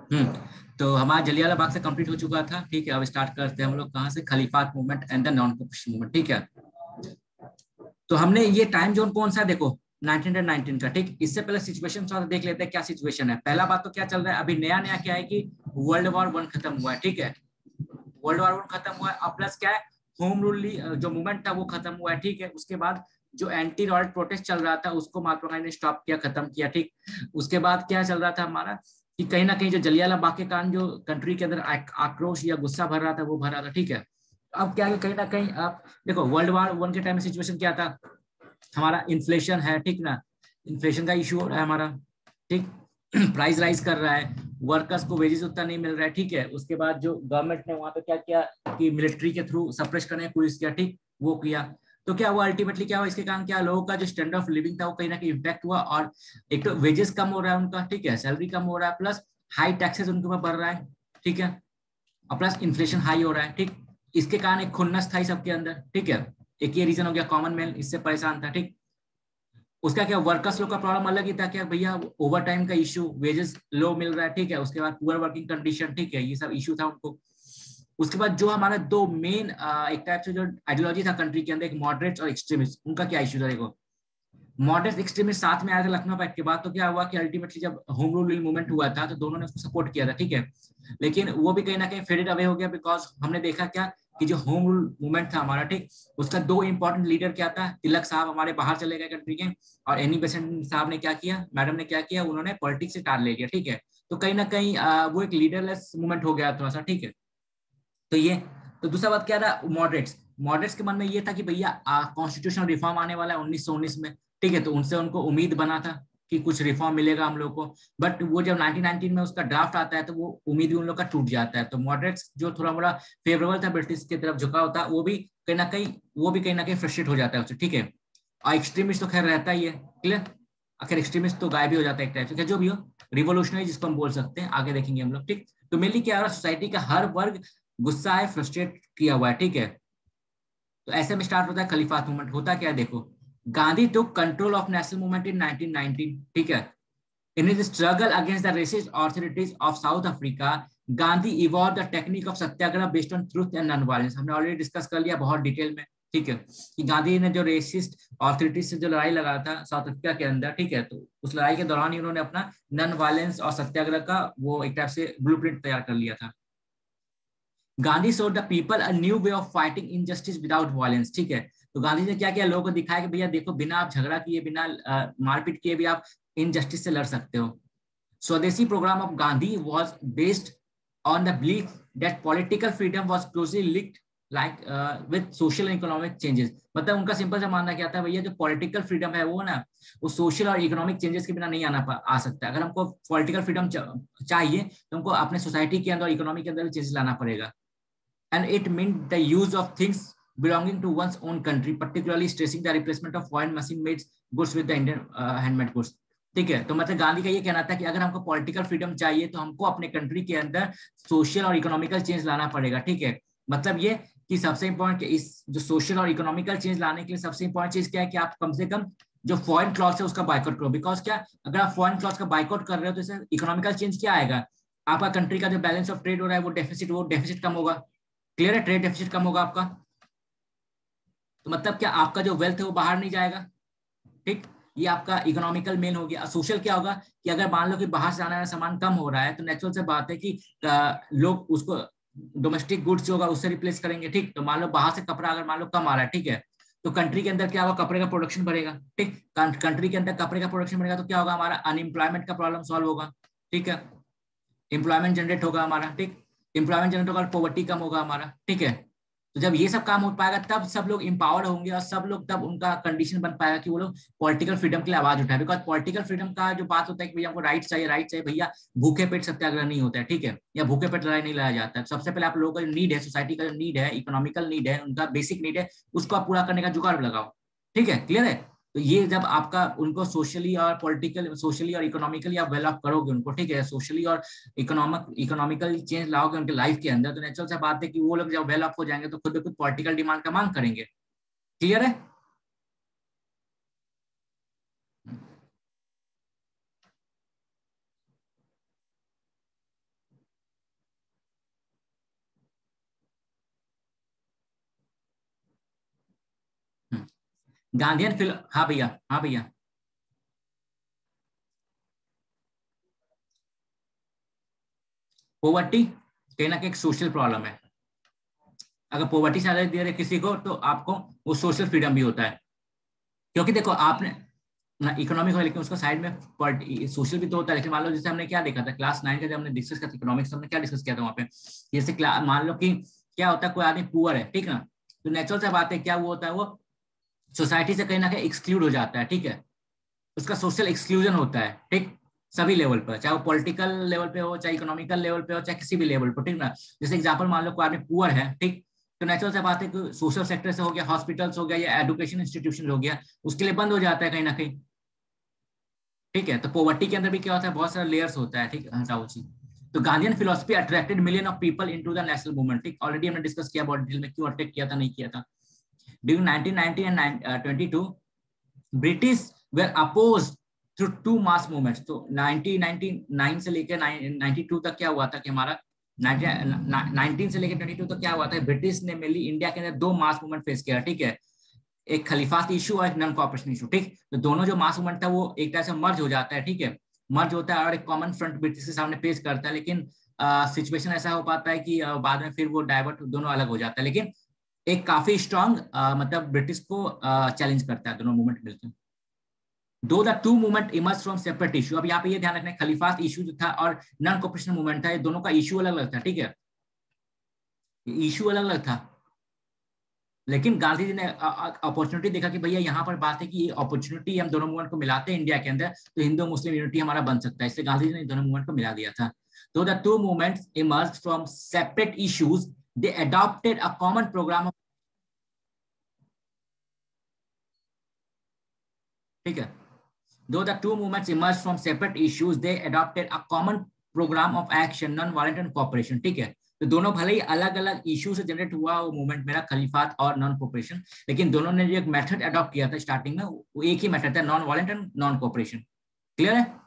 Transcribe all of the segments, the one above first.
तो हमारा जलियांवाला बाग से कंप्लीट हो चुका था, ठीक है। अब स्टार्ट करते हैं हम लोग कहाँ से, Khilafat movement and the non cooperation movement, ठीक है। तो हमने ये टाइम जोन कौन सा है, देखो 1919 का, ठीक। इससे पहले सिचुएशन थोड़ा देख लेते हैं क्या सिचुएशन है। पहला बात तो क्या चल रहा है अभी, नया नया क्या है कि वर्ल्ड वॉर वन खत्म हुआ है, ठीक है। वर्ल्ड वॉर वन खत्म हुआ है, अब प्लस क्या है, होम रूल जो मूवमेंट था वो खत्म हुआ है, ठीक है। उसके बाद जो एंटी रॉयल प्रोटेस्ट चल रहा था उसको महात्मा गांधी ने स्टॉप किया, खत्म किया, ठीक। उसके बाद क्या चल रहा था हमारा कि कहीं ना कहीं जो जलियांवाला बाग के कारण जो कंट्री के अंदर आक्रोश या गुस्सा भर रहा था वो भर रहा था, ठीक है। अब क्या है, कहीं ना कहीं आप देखो वर्ल्ड वॉर वन के टाइम में सिचुएशन क्या था, हमारा इन्फ्लेशन है, ठीक ना। इन्फ्लेशन का इशू हो रहा है हमारा, ठीक। प्राइस राइज कर रहा है, वर्कर्स को वेजेस उतना नहीं मिल रहा है, ठीक है। उसके बाद जो गवर्नमेंट ने वहां पे क्या किया कि मिलिट्री के थ्रू सप्रेस करने की कोशिश किया, ठीक, वो किया। तो क्या हुआ अल्टीमेटली, क्या हुआ इसके कारण, क्या लोगों का जो स्टैंडर्ड ऑफ लिविंग था वो कहीं ना कहीं इम्पैक्ट हुआ। और एक तो वेजेस कम हो रहा है उनका, ठीक है, सैलरी कम हो रहा है, प्लस हाई टैक्सेस उनके ऊपर बढ़ रहा है, ठीक है। और प्लस इन्फ्लेशन हाई हो रहा है, ठीक। इसके कारण एक खुन्नस था सबके अंदर, ठीक है। एक ये रीजन हो गया, कॉमन मैन इससे परेशान था, ठीक। उसका क्या वर्कर्स लोग का प्रॉब्लम अलग ही था, क्या भैया ओवर टाइम का इशू, वेजेस लो मिल रहा है, ठीक है। उसके बाद पुअर वर्किंग कंडीशन, ठीक है, ये सब इशू था उनको। उसके बाद जो हमारा दो मेन एक टाइप से जो आइडियोलॉजी था कंट्री के अंदर, एक मॉडरेट और एक्सट्रीमिस्ट, उनका क्या इशू था देखो। मॉडरेट एक्सट्रीमिस्ट साथ में आया था लखनऊ पैक्ट के बाद, तो क्या हुआ कि अल्टीमेटली जब होम रूल मूवमेंट हुआ था तो दोनों ने उसको सपोर्ट किया था, ठीक है। लेकिन वो भी कहीं ना कहीं फेडेड अवे हो गया, बिकॉज हमने देखा क्या कि जो होम रूल मूवमेंट था हमारा, ठीक, उसका दो इंपॉर्टेंट लीडर क्या था, तिलक साहब हमारे बाहर चले गए कंट्री के, और एनी बेसेंट साहब ने क्या किया, मैडम ने क्या किया, उन्होंने पॉलिटिक्स से टार ले लिया, ठीक है। तो कहीं ना कहीं वो एक लीडरलेस मूवमेंट हो गया थोड़ा सा, ठीक है। तो ये, तो दूसरा बात क्या था, मॉडरेट्स, मॉडरेट्स के मन में ये था कि भैया कॉन्स्टिट्यूशनल रिफॉर्म आने वाला है 1919 में, ठीक है। तो उनसे उनको उम्मीद बना था कि कुछ रिफॉर्म मिलेगा हम लोग को। बट वो जब 1919 में उसका ड्राफ्ट आता है तो वो उम्मीद भी उन लोग का टूट जाता है। तो मॉडरेट्स जो थोड़ा बड़ा फेवरेबल था ब्रिटिश की तरफ झुका होता, वो भी कहीं ना कहीं फ्रस्ट्रेट हो जाता है उससे, ठीक है। और एक्सट्रीमिस्ट तो खैर रहता ही है, क्लियर। आखिर एक्सट्रीमिस्ट तो गायब ही हो जाता है एक टाइप से, जो भी हो, रिवोल्यूशनरी जिसको हम बोल सकते हैं, आगे देखेंगे हम लोग, ठीक। तो मेनली क्या हो रहा है, सोसाइटी का हर वर्ग गुस्सा है, फ्रस्ट्रेट किया हुआ है, ठीक है। तो ऐसे में स्टार्ट होता है खलीफात मूवमेंट। होता क्या है देखो, Gandhi took control of national movement in 1919, ठीक है। In his struggle against the racist authorities of South Africa, Gandhi evolved the technique of satyagraha based on truth and non violence. हमने ऑलरेडी डिस्कस कर लिया बहुत डिटेल में, ठीक है, कि गांधी ने जो रेसिस्ट ऑथोरिटीज से जो लड़ाई लगा था साउथ अफ्रीका के अंदर, ठीक है, तो उस लड़ाई के दौरान ही उन्होंने अपना नॉन वायलेंस और सत्याग्रह का वो एक टाइप से ब्लूप्रिंट तैयार कर लिया था। Gandhi showed the people a new way of fighting injustice without violence, ठीक है। तो गांधी ने क्या किया, लोगों को दिखाया कि भैया देखो, बिना आप झगड़ा किए, बिना मारपीट किए भी आप इनजस्टिस से लड़ सकते हो। Swadeshi programme of Gandhi was based on the belief that political freedom was closely linked like with social and economic changes. मतलब उनका सिंपल सा मानना क्या था, भैया जो पॉलिटिकल फ्रीडम है वो ना, वो सोशल और इकोनॉमिक चेंजेस के बिना नहीं आ सकता। अगर हमको पॉलिटिकल फ्रीडम चाहिए तो हमको अपने सोसाइटी के अंदर, इकोनॉमी के अंदर भी चेंजेस लाना पड़ेगा। And it meant the use of things belonging to one's own country, particularly stressing the replacement of foreign machine-made goods with the Indian handmade goods. ठीक है। तो मतलब गांधी का ये कहना था कि अगर हमको पॉलिटिकल फ्रीडम चाहिए तो हमको अपने कंट्री के अंदर सोशल और इकोनॉमिकल चेंज लाना पड़ेगा, ठीक है। मतलब ये कि सबसे इंपॉर्टेंट इस जो सोशल और इकोनॉमिकल चेंज लाने के लिए सबसे इंपॉर्टेंट चीज क्या है कि आप कम से कम जो फॉरेन क्लॉथ है उसका बाइकआउट करो। बिकॉज क्या, अगर आप फॉरेन क्लॉथ का बाइकआउट कर रहे हो तो इससे इकोनॉमिकल चेंज क्या आएगा, आपका कंट्री का जो बैलेंस ऑफ ट्रेड हो रहा है वो डेफिसिट कम होगा, क्लियर है, ट्रेड डेफिसिट कम होगा आपका। तो मतलब क्या, आपका जो वेल्थ है वो बाहर नहीं जाएगा, ठीक। ये आपका इकोनॉमिकल मेन हो गया। सोशल क्या होगा कि अगर मान लो कि बाहर से आने वाला सामान कम हो रहा है तो नेचुरल से बात है कि लोग उसको डोमेस्टिक गुड्स जो होगा उससे रिप्लेस करेंगे, ठीक। तो मान लो बाहर से कपड़ा अगर मान लो कम आ रहा है, ठीक है, तो कंट्री के अंदर क्या होगा, कपड़े का प्रोडक्शन बढ़ेगा, ठीक। कंट्री के अंदर कपड़े का प्रोडक्शन बढ़ेगा तो क्या होगा, हमारा अनएम्प्लॉयमेंट का प्रॉब्लम सॉल्व होगा, ठीक है। एम्प्लॉयमेंट जनरेट होगा हमारा, ठीक। एम्प्लॉयमेंट जनरेट होगा, पॉवर्टी कम होगा हमारा, ठीक है। तो जब ये सब काम हो पाएगा तब सब लोग इंपावर्ड होंगे और सब लोग, तब उनका कंडीशन बन पाएगा कि वो लोग पॉलिटिकल फ्रीडम के लिए आवाज उठाए। बिकॉज पॉलिटिकल फ्रीडम का जो बात होता है कि भैया हमको राइट चाहिए, राइट चाहिए, भैया भूखे पेट सत्याग्रह नहीं होता है, ठीक है, या भूखे पेट लड़ाई नहीं लड़ा जाता है। सबसे पहले आप लोगों का जो नीड है, सोसाइटी का जो नीड है, इकोनॉमिकल नीड है, उनका बेसिक नीड है, उसको आप पूरा करने का जुगाड़ लगाओ, ठीक है, क्लियर है। तो ये जब आपका उनको सोशली और पॉलिटिकल, सोशली और इकोनॉमिकली आप वेल ऑफ करोगे उनको, ठीक है, सोशली और इकोनॉमिकल चेंज लाओगे उनके लाइफ के अंदर, तो नेचुरल सा बात है कि वो लोग जब वेल ऑफ हो जाएंगे तो खुद ब खुद पॉलिटिकल डिमांड का मांग करेंगे, क्लियर है। गांधीयन फिल हाँ भैया, हाँ भैया। पोवर्टी कहीं ना कहीं एक सोशल प्रॉब्लम है। अगर पोवर्टी से आजादी दे रहे किसी को तो आपको वो सोशल फ्रीडम भी होता है। क्योंकि देखो आपने ना इकोनॉमिक हो, लेकिन उसका साइड में सोशल भी तो होता है। लेकिन मान लो जैसे हमने क्या देखा था क्लास 9 का, जब हमने डिस्कस किया था इकोनॉमिक्स, हमने क्या डिस्कस किया था वहाँ पे, जैसे मान लो कि क्या होता है, कोई आदमी पुअर है, ठीक ना, तो नेचुरल सा बात है क्या वो होता है, वो सोसाइटी से कहीं ना कहीं एक्सक्लूड हो जाता है, ठीक है, उसका सोशल एक्सक्लूजन होता है, ठीक, सभी लेवल पर, चाहे वो पॉलिटिकल लेवल पे हो, चाहे इकोनॉमिकल लेवल पे हो, चाहे किसी भी लेवल पर, ठीक ना। जैसे एग्जांपल मान लो कोई आदमी पुअर है, ठीक, तो नेचुरल सा बात है कि सोशल सेक्टर से हो गया, हॉस्पिटल्स हो गया या एजुकेशन इंस्टीट्यूशन हो गया, उसके लिए बंद हो जाता है कहीं ना कहीं, ठीक है। तो पॉवर्टी के अंदर भी क्या होता है, बहुत सारे लेयर्स होता है, ठीक, हटाओ चीज। तो Gandhian philosophy attracted million of people into the national movement, ठीक, ऑलरेडी हमने डिस्कस किया बहुत डिटेल में क्यों अट्रैक्ट किया था, नहीं किया था। During 1990 and 22 British were oppose through two mass movements. तो 1999 से लेकर 92 तक क्या हुआ था कि हमारा 19 से लेकर 22 तक क्या हुआ था, ब्रिटिश ने मेनली इंडिया के अंदर दो मास मूवमेंट फेस किया, ठीक है, एक खलीफात इशू और एक नॉन कॉपरेशन इशू, ठीक। तो दोनों जो मास मूवमेंट था वो एक तरह से मर्ज हो जाता है, ठीक है, मर्ज होता है और एक कॉमन फ्रंट ब्रिटिश के सामने पेश करता है। लेकिन सिचुएशन ऐसा हो पाता है कि बाद में फिर वो डाइवर्ट दोनों अलग हो जाता है, लेकिन एक काफी स्ट्रांग मतलब ब्रिटिश को चैलेंज करता है दोनों मूवमेंट मिलकर। दो the two movement emerge from separate issue. अब यहाँ पे ये ध्यान रखना है, खलीफात इशू जो था और नॉन कॉपरेशन मूवमेंट था, ये दोनों का इशू अलग अलग था, ठीक है, इशू अलग अलग था। लेकिन गांधी जी ने अपॉर्चुनिटी देखा कि भैया यहाँ पर बात है कि ये अपॉर्चुनिटी हम दोनों मूवमेंट को मिलाते हैं इंडिया के अंदर, तो हिंदू मुस्लिम यूनिटी हमारा बन सकता है, इसलिए गांधी जी ने दोनों मूवमेंट को मिला दिया था। तो the two movements emerge from separate issues, they adopted a common programme, ठीक है। Though the two movements emerged from separate issues, they adopted a common program of action, non-violent and cooperation, ठीक है। तो दोनों भले ही अलग अलग इश्यू से जनरेट हुआ वो मूवमेंट मेरा, खलीफात और नॉन कोऑपरेशन, लेकिन दोनों ने जो एक मेथड अडॉप्ट किया था स्टार्टिंग में, वो एक ही मेथड था, non violent and non cooperation. Clear है।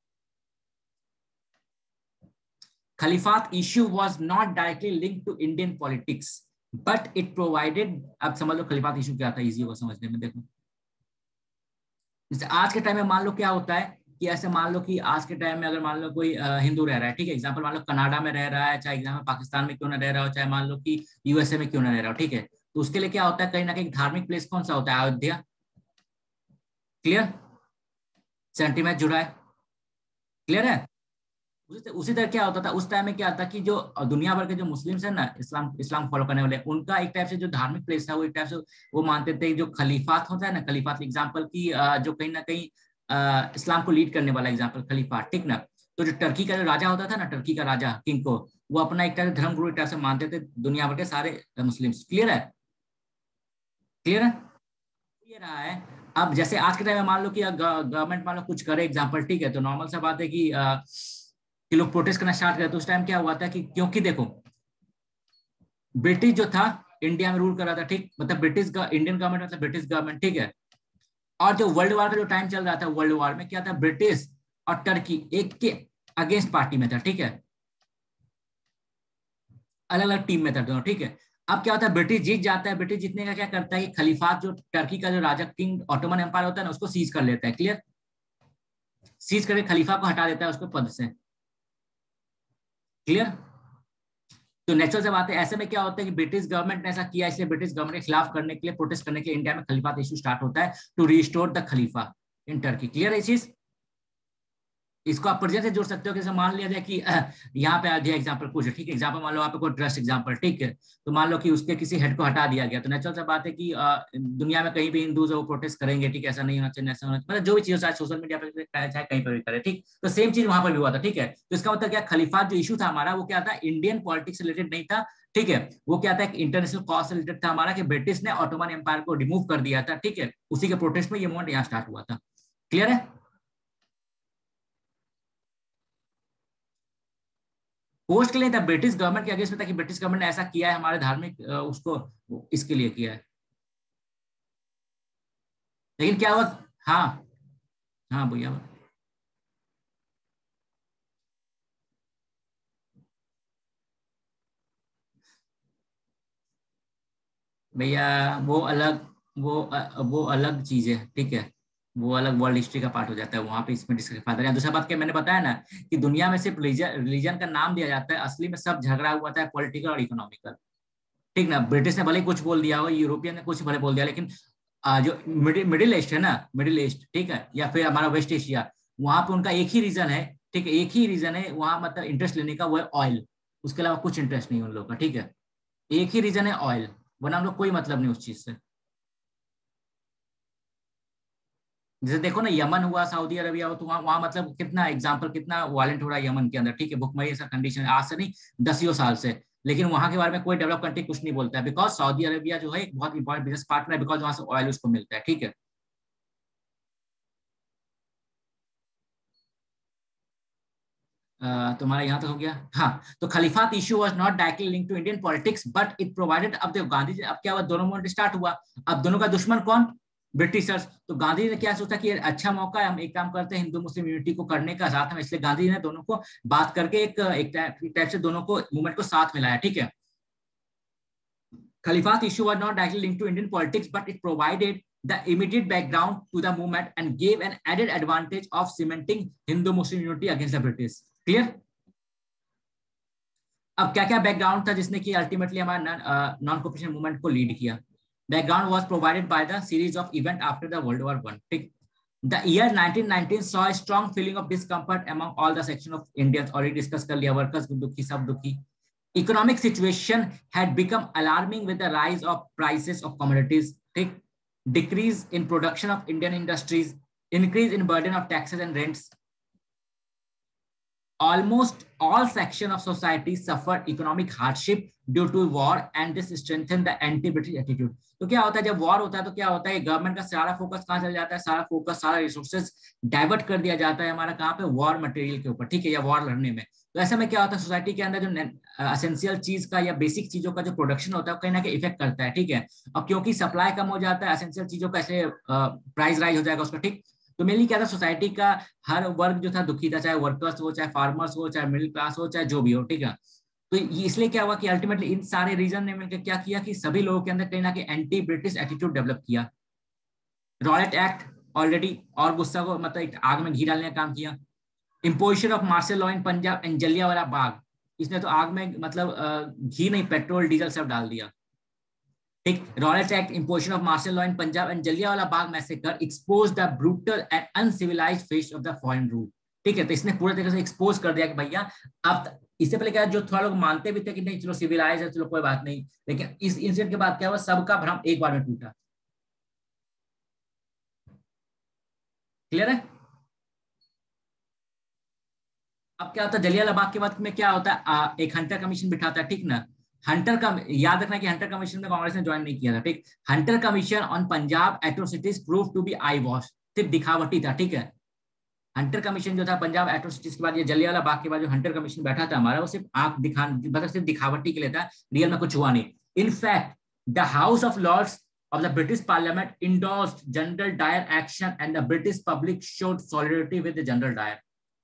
Khilafat issue was not directly linked to Indian politics, but it provided, अब समझ लो खलीफात इशू क्या था, इजी होगा समझने में। देखो जैसे आज के टाइम में मान लो क्या होता है कि ऐसे मान लो कि आज के टाइम में अगर मान लो कोई हिंदू रह रहा है, ठीक है, एग्जाम्पल मान लो कनाडा में रह रहा है, चाहे एग्जाम्पल पाकिस्तान में क्यों ना रह रहा हो, चाहे मान लो कि यूएसए में क्यों ना रह रहा हो, ठीक है, तो उसके लिए क्या होता है, कहीं ना कहीं धार्मिक प्लेस कौन सा होता है, अयोध्या। क्लियर, सेंटिमेंट जुड़ा है। क्लियर है। उसी तरह क्या होता था उस टाइम में, क्या था कि जो दुनिया भर के जो मुस्लिम्स है ना, इस्लाम इस्लाम फॉलो करने वाले, उनका एक टाइप से जो धार्मिक प्लेस था वो एक टाइप से वो मानते थे जो खलीफात होता है ना, खलीफात एग्जाम्पल की जो कहीं ना कहीं इस्लाम को लीड करने वाला एग्जाम्पल खलीफात, ठीक ना। तो जो टर्की का जो राजा होता था ना, टर्की का राजा किंग को, वो अपना एक टाइप धर्म गुरु एक टाइप से मानते थे दुनिया भर के सारे मुस्लिम्स। क्लियर है। क्लियर है। ये रहा है। अब जैसे आज के टाइम में मान लो कि गवर्नमेंट मान लो कुछ करे एग्जाम्पल, ठीक है, तो नॉर्मल सा बात है कि लोग प्रोटेस्ट करना स्टार्ट करे। तो उस टाइम क्या हुआ था कि क्योंकि देखो ब्रिटिश जो था इंडिया में रूल कर रहा था, ठीक, मतलब ब्रिटिश इंडियन गवर्नमेंट मतलब ब्रिटिश गवर्नमेंट, ठीक है। और जो वर्ल्ड वॉर का जो टाइम चल रहा था, वर्ल्ड वॉर में क्या था, ब्रिटिश और टर्की एक के अगेंस्ट पार्टी में था, ठीक है, अलग अलग टीम में था दोनों, ठीक है। अब क्या होता है, ब्रिटिश जीत जाता है, ब्रिटिश जीतने का क्या करता है कि खलीफात जो टर्की का जो राजा किंग ऑटोमन एम्पायर होता है ना, उसको सीज कर लेता है। क्लियर, सीज करके खलीफा को हटा देता है उसके पद से। क्लियर। तो नेचुरल से बात है, ऐसे में क्या होता है कि ब्रिटिश गवर्नमेंट ने ऐसा किया, इसलिए ब्रिटिश गवर्नमेंट के खिलाफ करने के लिए, प्रोटेस्ट करने के लिए इंडिया में खलीफात इशू स्टार्ट होता है to restore the Khalifa in Turkey. Clear है चीज। इसको आप प्रेजेंट से जोड़ सकते हो कि मान लिया जाए कि यहाँ पे आ गया एग्जाम्पल कुछ, ठीक है, एग्जाम्पल मान लो आप कोई ट्रस्ट एग्जाम्पल, ठीक है, तो मान लो कि उसके किसी हेड को हटा दिया गया, तो नेचुरल सा बात है कि दुनिया में कहीं भी हिंदू वो प्रोटेस्ट करेंगे, ठीक है, ऐसा नहीं होना चाहिए, ऐसा होना चाहिए, मतलब जो भी चीज चाहे सोशल मीडिया पर चाहे कहीं पर भी करे, ठीक। तो सेम चीज वहां पर भी हुआ था, ठीक है। तो इसका मतलब क्या, खलीफात जो इशू था हमारा वो क्या था, इंडियन पॉलिटिक्स से रिलेटेड नहीं था, ठीक है, वो क्या था, एक इंटरनेशनल कॉज से रिलेटेड था हमारा, कि ब्रिटिश ने ऑटोमन एम्पायर को रिमूव कर दिया था, ठीक है, उसी के प्रोटेस्ट में ये मूवमेंट यहाँ स्टार्ट हुआ था। क्लियर है। पोस्ट के लिए था, ब्रिटिश गवर्नमेंट के अगेंस्ट में था कि ब्रिटिश गवर्नमेंट ने ऐसा किया है हमारे धार्मिक उसको इसके लिए किया है। लेकिन क्या हुआ। हाँ, हाँ भैया। भैया वो अलग, वो अलग चीज है, ठीक है। वो अलग वर्ल्ड हिस्ट्री का पार्ट हो जाता है, वहां पे इसमें डिस्कस फायदा है। दूसरा बात क्या मैंने बताया ना, कि दुनिया में सिर्फ रिलीजन का नाम दिया जाता है, असली में सब झगड़ा हुआ था पॉलिटिकल और इकोनॉमिकल। ठीक ना, ब्रिटिश ने भले ही कुछ बोल दिया हो, यूरोपियन ने कुछ भले बोल दिया, लेकिन जो मिडिल ईस्ट है ना, मिडिल ईस्ट ठीक है, या फिर हमारा वेस्ट एशिया, वहां पे उनका एक ही रीजन है। ठीक है, एक ही रीजन है वहां, मतलब इंटरेस्ट लेने का, वो है ऑयल। उसके अलावा कुछ इंटरेस्ट नहीं है उन लोगों का, ठीक है। एक ही रीजन है ऑयल, वरना हम लोग कोई मतलब नहीं उस चीज से। जैसे देखो ना, यमन हुआ, सऊदी अरबिया हो, तो वहां मतलब कितना एग्जाम्पल, कितना वायलेंट हो रहा है यमन के अंदर, ठीक है, भुखमरी ऐसा कंडीशन आज से नहीं, दसियों साल से। लेकिन वहां के बारे में कोई डेवलप कंट्री कुछ नहीं बोलता है, बिकॉज सऊदी अरबिया जो है एक बहुत इंपॉर्टेंट बिजनेस पार्टनर है, बिकॉज वहां से ऑयल उसको मिलता है, ठीक है। तुम्हारा यहाँ तक हो गया, हाँ। तो Khilafat issue was not directly link to Indian politics, but it provided, अब देखो गांधी जी, अब क्या हुआ, दोनों मूवमेंट स्टार्ट हुआ। अब दोनों का दुश्मन कौन? ब्रिटिशर्स। तो गांधी ने क्या सोचा कि ये अच्छा मौका है, हम एक काम करते हैं, हिंदू मुस्लिम यूनिटी को करने का साथ में, इसलिए गांधी ने दोनों को बात करके एक टाइप से दोनों को मूवमेंट को साथ मिलाया, ठीक है। Khalifa's issue was not directly linked to Indian politics, but it provided the immediate background to the movement and gave an added advantage of cementing Hindu-Muslim unity against the British. Clear? अब क्या क्या background था जिसने कि ultimately हमारा non cooperation movement को lead किया? Background was provided by the series of event after the world war one, ठीक। The year 1919 saw a strong feeling of discomfort among all the section of Indians, already discuss कर लिया, workers दुखी, सब दुखी। Economic situation had become alarming with the rise of prices of commodities, decrease in production of Indian industries, increase in burden of taxes and rents. Almost all sections of society suffered economic hardship due to war, and this strengthened the anti-British attitude. तो क्या होता है जब war होता है, तो क्या होता है, गवर्नमेंट का सारा फोकस कहाँ चल जाता है, सारा फोकस, सारा रिसोर्सेज डाइवर्ट कर दिया जाता है हमारा, कहाँ पे, वॉर मटेरियल के ऊपर, ठीक है, या वॉर लड़ने में। तो ऐसे में क्या होता है, सोसाइटी के अंदर जो असेंशियल चीज का या बेसिक चीजों का जो प्रोडक्शन होता है, कहीं ना कहीं इफेक्ट करता है, ठीक है। और क्योंकि सप्लाई कम हो जाता है असेंशियल चीजों का, ऐसे प्राइस राइज हो जाएगा उसका, ठीक। तो मेनली क्या था, सोसाइटी का हर वर्ग जो था दुखी था, चाहे वर्कर्स हो, चाहे फार्मर्स हो, चाहे मिडिल क्लास हो, चाहे जो भी हो, ठीक है। तो ये इसलिए क्या हुआ कि अल्टीमेटली इन सारे रीजन ने मिलकर क्या किया कि सभी लोगों के अंदर कहीं ना कहीं एंटी ब्रिटिश एटीट्यूड डेवलप किया। रॉलेट एक्ट ऑलरेडी, और गुस्सा को मतलब एक आग में घी डालने का काम किया। Imposition of martial law in Punjab and Jallianwala Bagh, इसने तो आग में मतलब घी नहीं, पेट्रोल डीजल सब डाल दिया, ठीक। Rowlatt act, imposition of martial law in Punjab and Jallianwala Bagh massacre expose the brutal and uncivilised face of the foreign rule, ठीक है। तो इसने पूरे तरीके से एक्सपोज कर दिया कि भैया, अब इससे पहले क्या, जो थोड़ा लोग मानते भी थे कि नहीं चलो सिविलाइज है, चलो कोई बात नहीं, लेकिन इस इंसिडेंट के बाद क्या हुआ, सबका भ्रम एक बार में टूटा। क्लियर है? अब क्या होता है, जलियांवाला बाग के बाद में क्या होता है, एक हंटर कमीशन बिठाता है, ठीक ना। हंटर का याद रखना कि हंटर कमीशन में कांग्रेस ने ज्वाइन नहीं किया था, ठीक। Hunter commission on Punjab atrocities prove to be eyewash, सिर्फ दिखावटी था, ठीक है। हंटर कमीशन जो था पंजाब एट्रोसिटीज के बाद, ये जलियांवाला बाग के बाद जो हंटर कमीशन बैठा था हमारा, वो सिर्फ आंख दिखा, मतलब सिर्फ दिखावटी के लिए था, रियल में कुछ हुआ नहीं। In fact the house of lords of the British Parliament endorsed General Dyer action, and the British public showed solidarity with the General Dyer.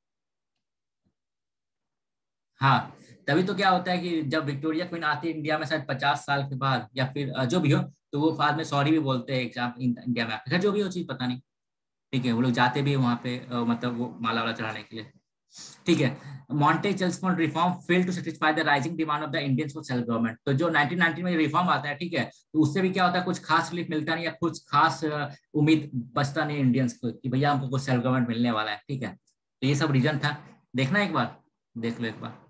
हाँ, तभी तो क्या होता है कि जब विक्टोरिया क्वीन आती है इंडिया में, शायद 50 साल के बाद, या फिर जो भी हो, तो वो बाद में सॉरी भी बोलते हैं एग्जाम इंडिया में आकर, जो भी हो चीज पता नहीं, ठीक है। वो लोग जाते भी वहां पे मतलब वो माला वाला चढ़ाने के लिए, ठीक है। Montagu Chelmsford reform fail to satisfy the rising demand of the Indians for self government. तो जो 1919 में रिफॉर्म आता है, ठीक है, तो उससे भी क्या होता है, कुछ खास रिलीफ मिलता नहीं, या कुछ खास उम्मीद बचता नहीं इंडियंस को कि भैया हमको कुछ सेल्फ गवर्नमेंट मिलने वाला है, ठीक है। तो ये सब रीजन था, देखना एक बार, देख लो एक बार।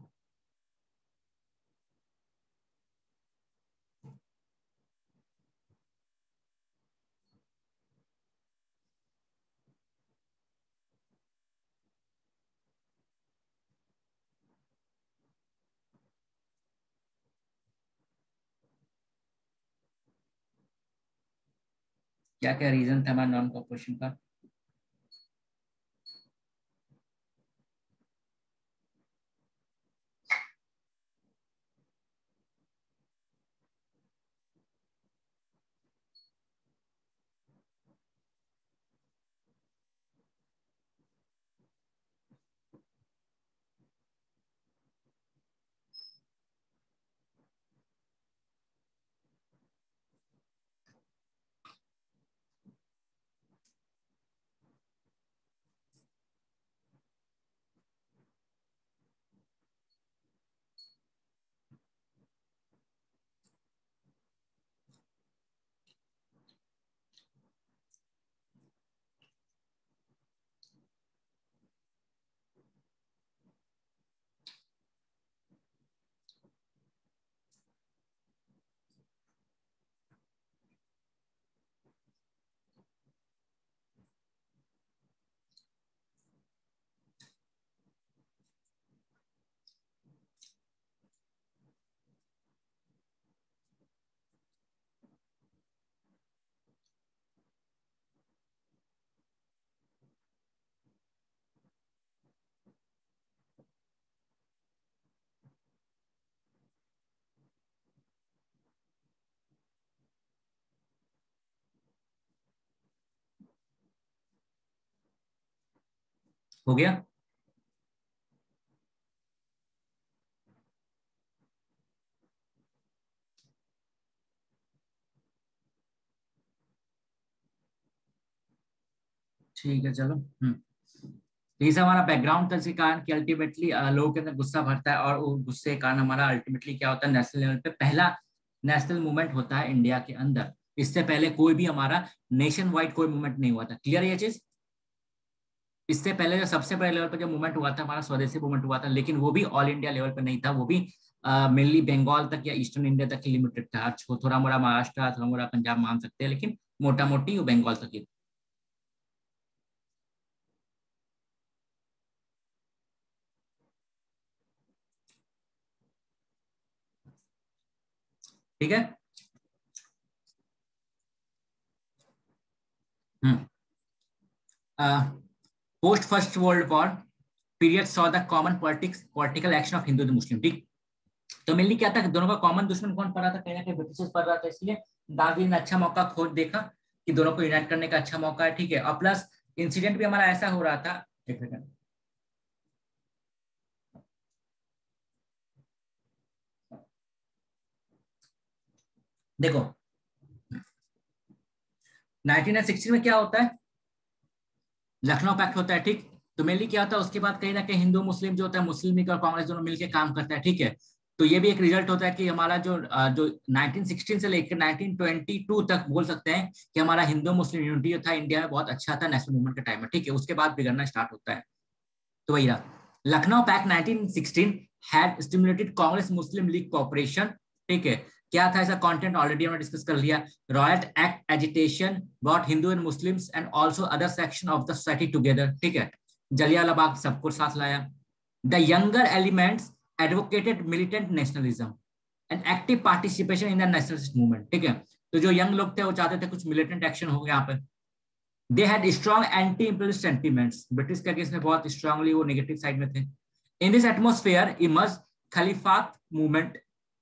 क्या क्या रीजन था हमारे नॉन कॉपरेशन का? हो गया। ठीक है चलो। तो ये सब हमारा बैकग्राउंड था, इसके कारण कि अल्टीमेटली लोगों के अंदर गुस्सा भरता है, और वो गुस्से के कारण हमारा अल्टीमेटली क्या होता है, नेशनल लेवल पे पहला नेशनल मूवमेंट होता है इंडिया के अंदर। इससे पहले कोई भी हमारा नेशन वाइड कोई मूवमेंट नहीं हुआ था। क्लियर है ये चीज? इससे पहले जो सबसे बड़े लेवल पर जो मूवमेंट हुआ था हमारा स्वदेशी मूवमेंट हुआ था, लेकिन वो भी ऑल इंडिया लेवल पर नहीं था, वो भी मेनली बंगाल तक या ईस्टर्न इंडिया तक ही लिमिटेड था। थोड़ा मोड़ा महाराष्ट्र, थोड़ा मोड़ा पंजाब मान सकते हैं, लेकिन मोटा मोटी वो बंगाल तक ही। ठीक है। Hmm. Post first world war period saw the common political action of Hindu Muslim. ठीक। तो मेनली क्या था कि दोनों का कॉमन दुश्मन कौन पड़ रहा था, कहीं ना कहीं ब्रिटिश पड़ रहा था, इसलिए गांधी ने अच्छा मौका खोज देखा कि दोनों को यूनाइट करने का अच्छा मौका है। ठीक है। और प्लस इंसिडेंट भी हमारा ऐसा हो रहा था। एक सेकंड। देखो 1916 में क्या होता है, लखनऊ पैक्ट होता है। ठीक। तो मेनली क्या होता है, उसके बाद कहीं ना कहीं हिंदू मुस्लिम जो होता है, मुस्लिम लीग और कांग्रेस दोनों मिलकर काम करता है। ठीक है। तो ये भी एक रिजल्ट होता है कि हमारा जो 1916 से लेकर 1922 तक बोल सकते हैं कि हमारा हिंदू मुस्लिम यूनिटी जो था इंडिया में बहुत अच्छा था नेशनल मूवमेंट के टाइम में। ठीक है। उसके बाद बिगड़ना स्टार्ट होता है। तो वही रहा। Lucknow pact 1916 had stimulated Congress Muslim league cooperation. ठीक है। क्या था इसका कंटेंट, ऑलरेडी हमने डिस्कस कर लिया। Rowlatt act agitation brought Hindu and Muslims and also other section of the society together. ठीक है। जलियांवाला बाग सबको साथ लाया। The younger elements advocated militant nationalism and active participation in the nationalist movement. ठीक है। तो जो यंग लोग थे वो चाहते थे कुछ मिलिटेंट एक्शन हो गया यहाँ पे। They had strong anti imperialist sentiments, British के अगेंस्ट में बहुत स्ट्रांगली वो नेगेटिव साइड में थे। In this atmosphere emerge Khilafat movement.